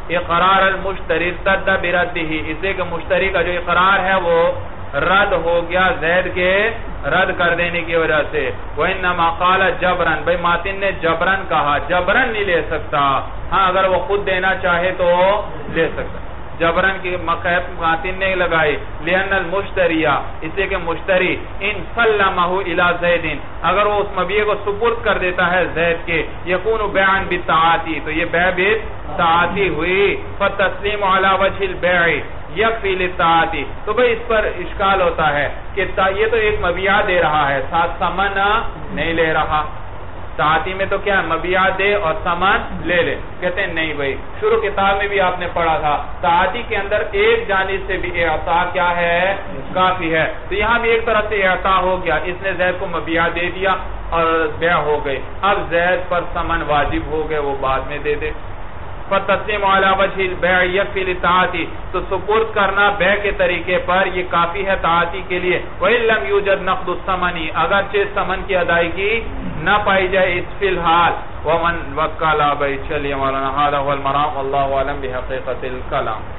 اقرار المشتری ارتد برده، اس لیے کہ مشتری کا جو اقرار ہے وہ رد ہو گیا زید کے رد کر دینے کی وجہ سے۔ وَإِنَّمَا قَالَ جَبْرًا، بھئی ماتن نے جبرن کہا، جبرن نہیں لے سکتا، ہاں اگر وہ خود دینا چاہے تو لے سکتا، جبرن کی مقید ماتن نے لگائی۔ لِأَنَّ الْمُشْتَرِيَ، اس لیے کہ مشتری ان سَلَّمَهُ إِلَى زَيْدٍ، اگر وہ اس مبیع کو سپرد کر دیتا ہے زید کے، يَكُونُ بَيْعًا بِالتَّعَاطِي، تو یہ بیع بالتعاطی ہوئی۔ فَالتَّسْلِيمُ عَلَى وَجْهِ الْبَيْعِ یکفی للتعاطی، تو بھئی اس پر اشکال ہوتا ہے کہ یہ تو ایک مبیع دے رہا ہے، ساتھ ثمن نہیں لے رہا، تعاطی میں تو کیا ہے مبیع دے اور ثمن لے لے، کہتے ہیں نہیں بھئی، شروع کتاب میں بھی آپ نے پڑھا تھا تعاطی کے اندر ایک جانب سے بھی اعطاء کیا ہے کافی ہے، تو یہاں بھی ایک طرف سے اعطاء ہو گیا، اس نے زید کو مبیع دے دیا اور بیع ہو گئی، اب زید پر ثمن واجب ہو گئے، وہ بعد میں دے دے۔ فَتَسْلِيمُ عَلَى وَجْهِ الْبَيْعِ يَكْفِي لِلتَّعَاطِي، تو سپرد کرنا بیع کے طریقے پر یہ کافی ہے تعاطی کے لیے۔ وَإِن لَمْ يُوجَدْ نَقْدُ الثَّمَنِ، اگرچہ ثمن کی ادائیگی نہ پائی جائے اس فی الحال۔ وَمَنْ وَكَّلَ، بھئی چلیے مولانا، هذا هو المرام، واللہ اعلم بحقیقت الکلام۔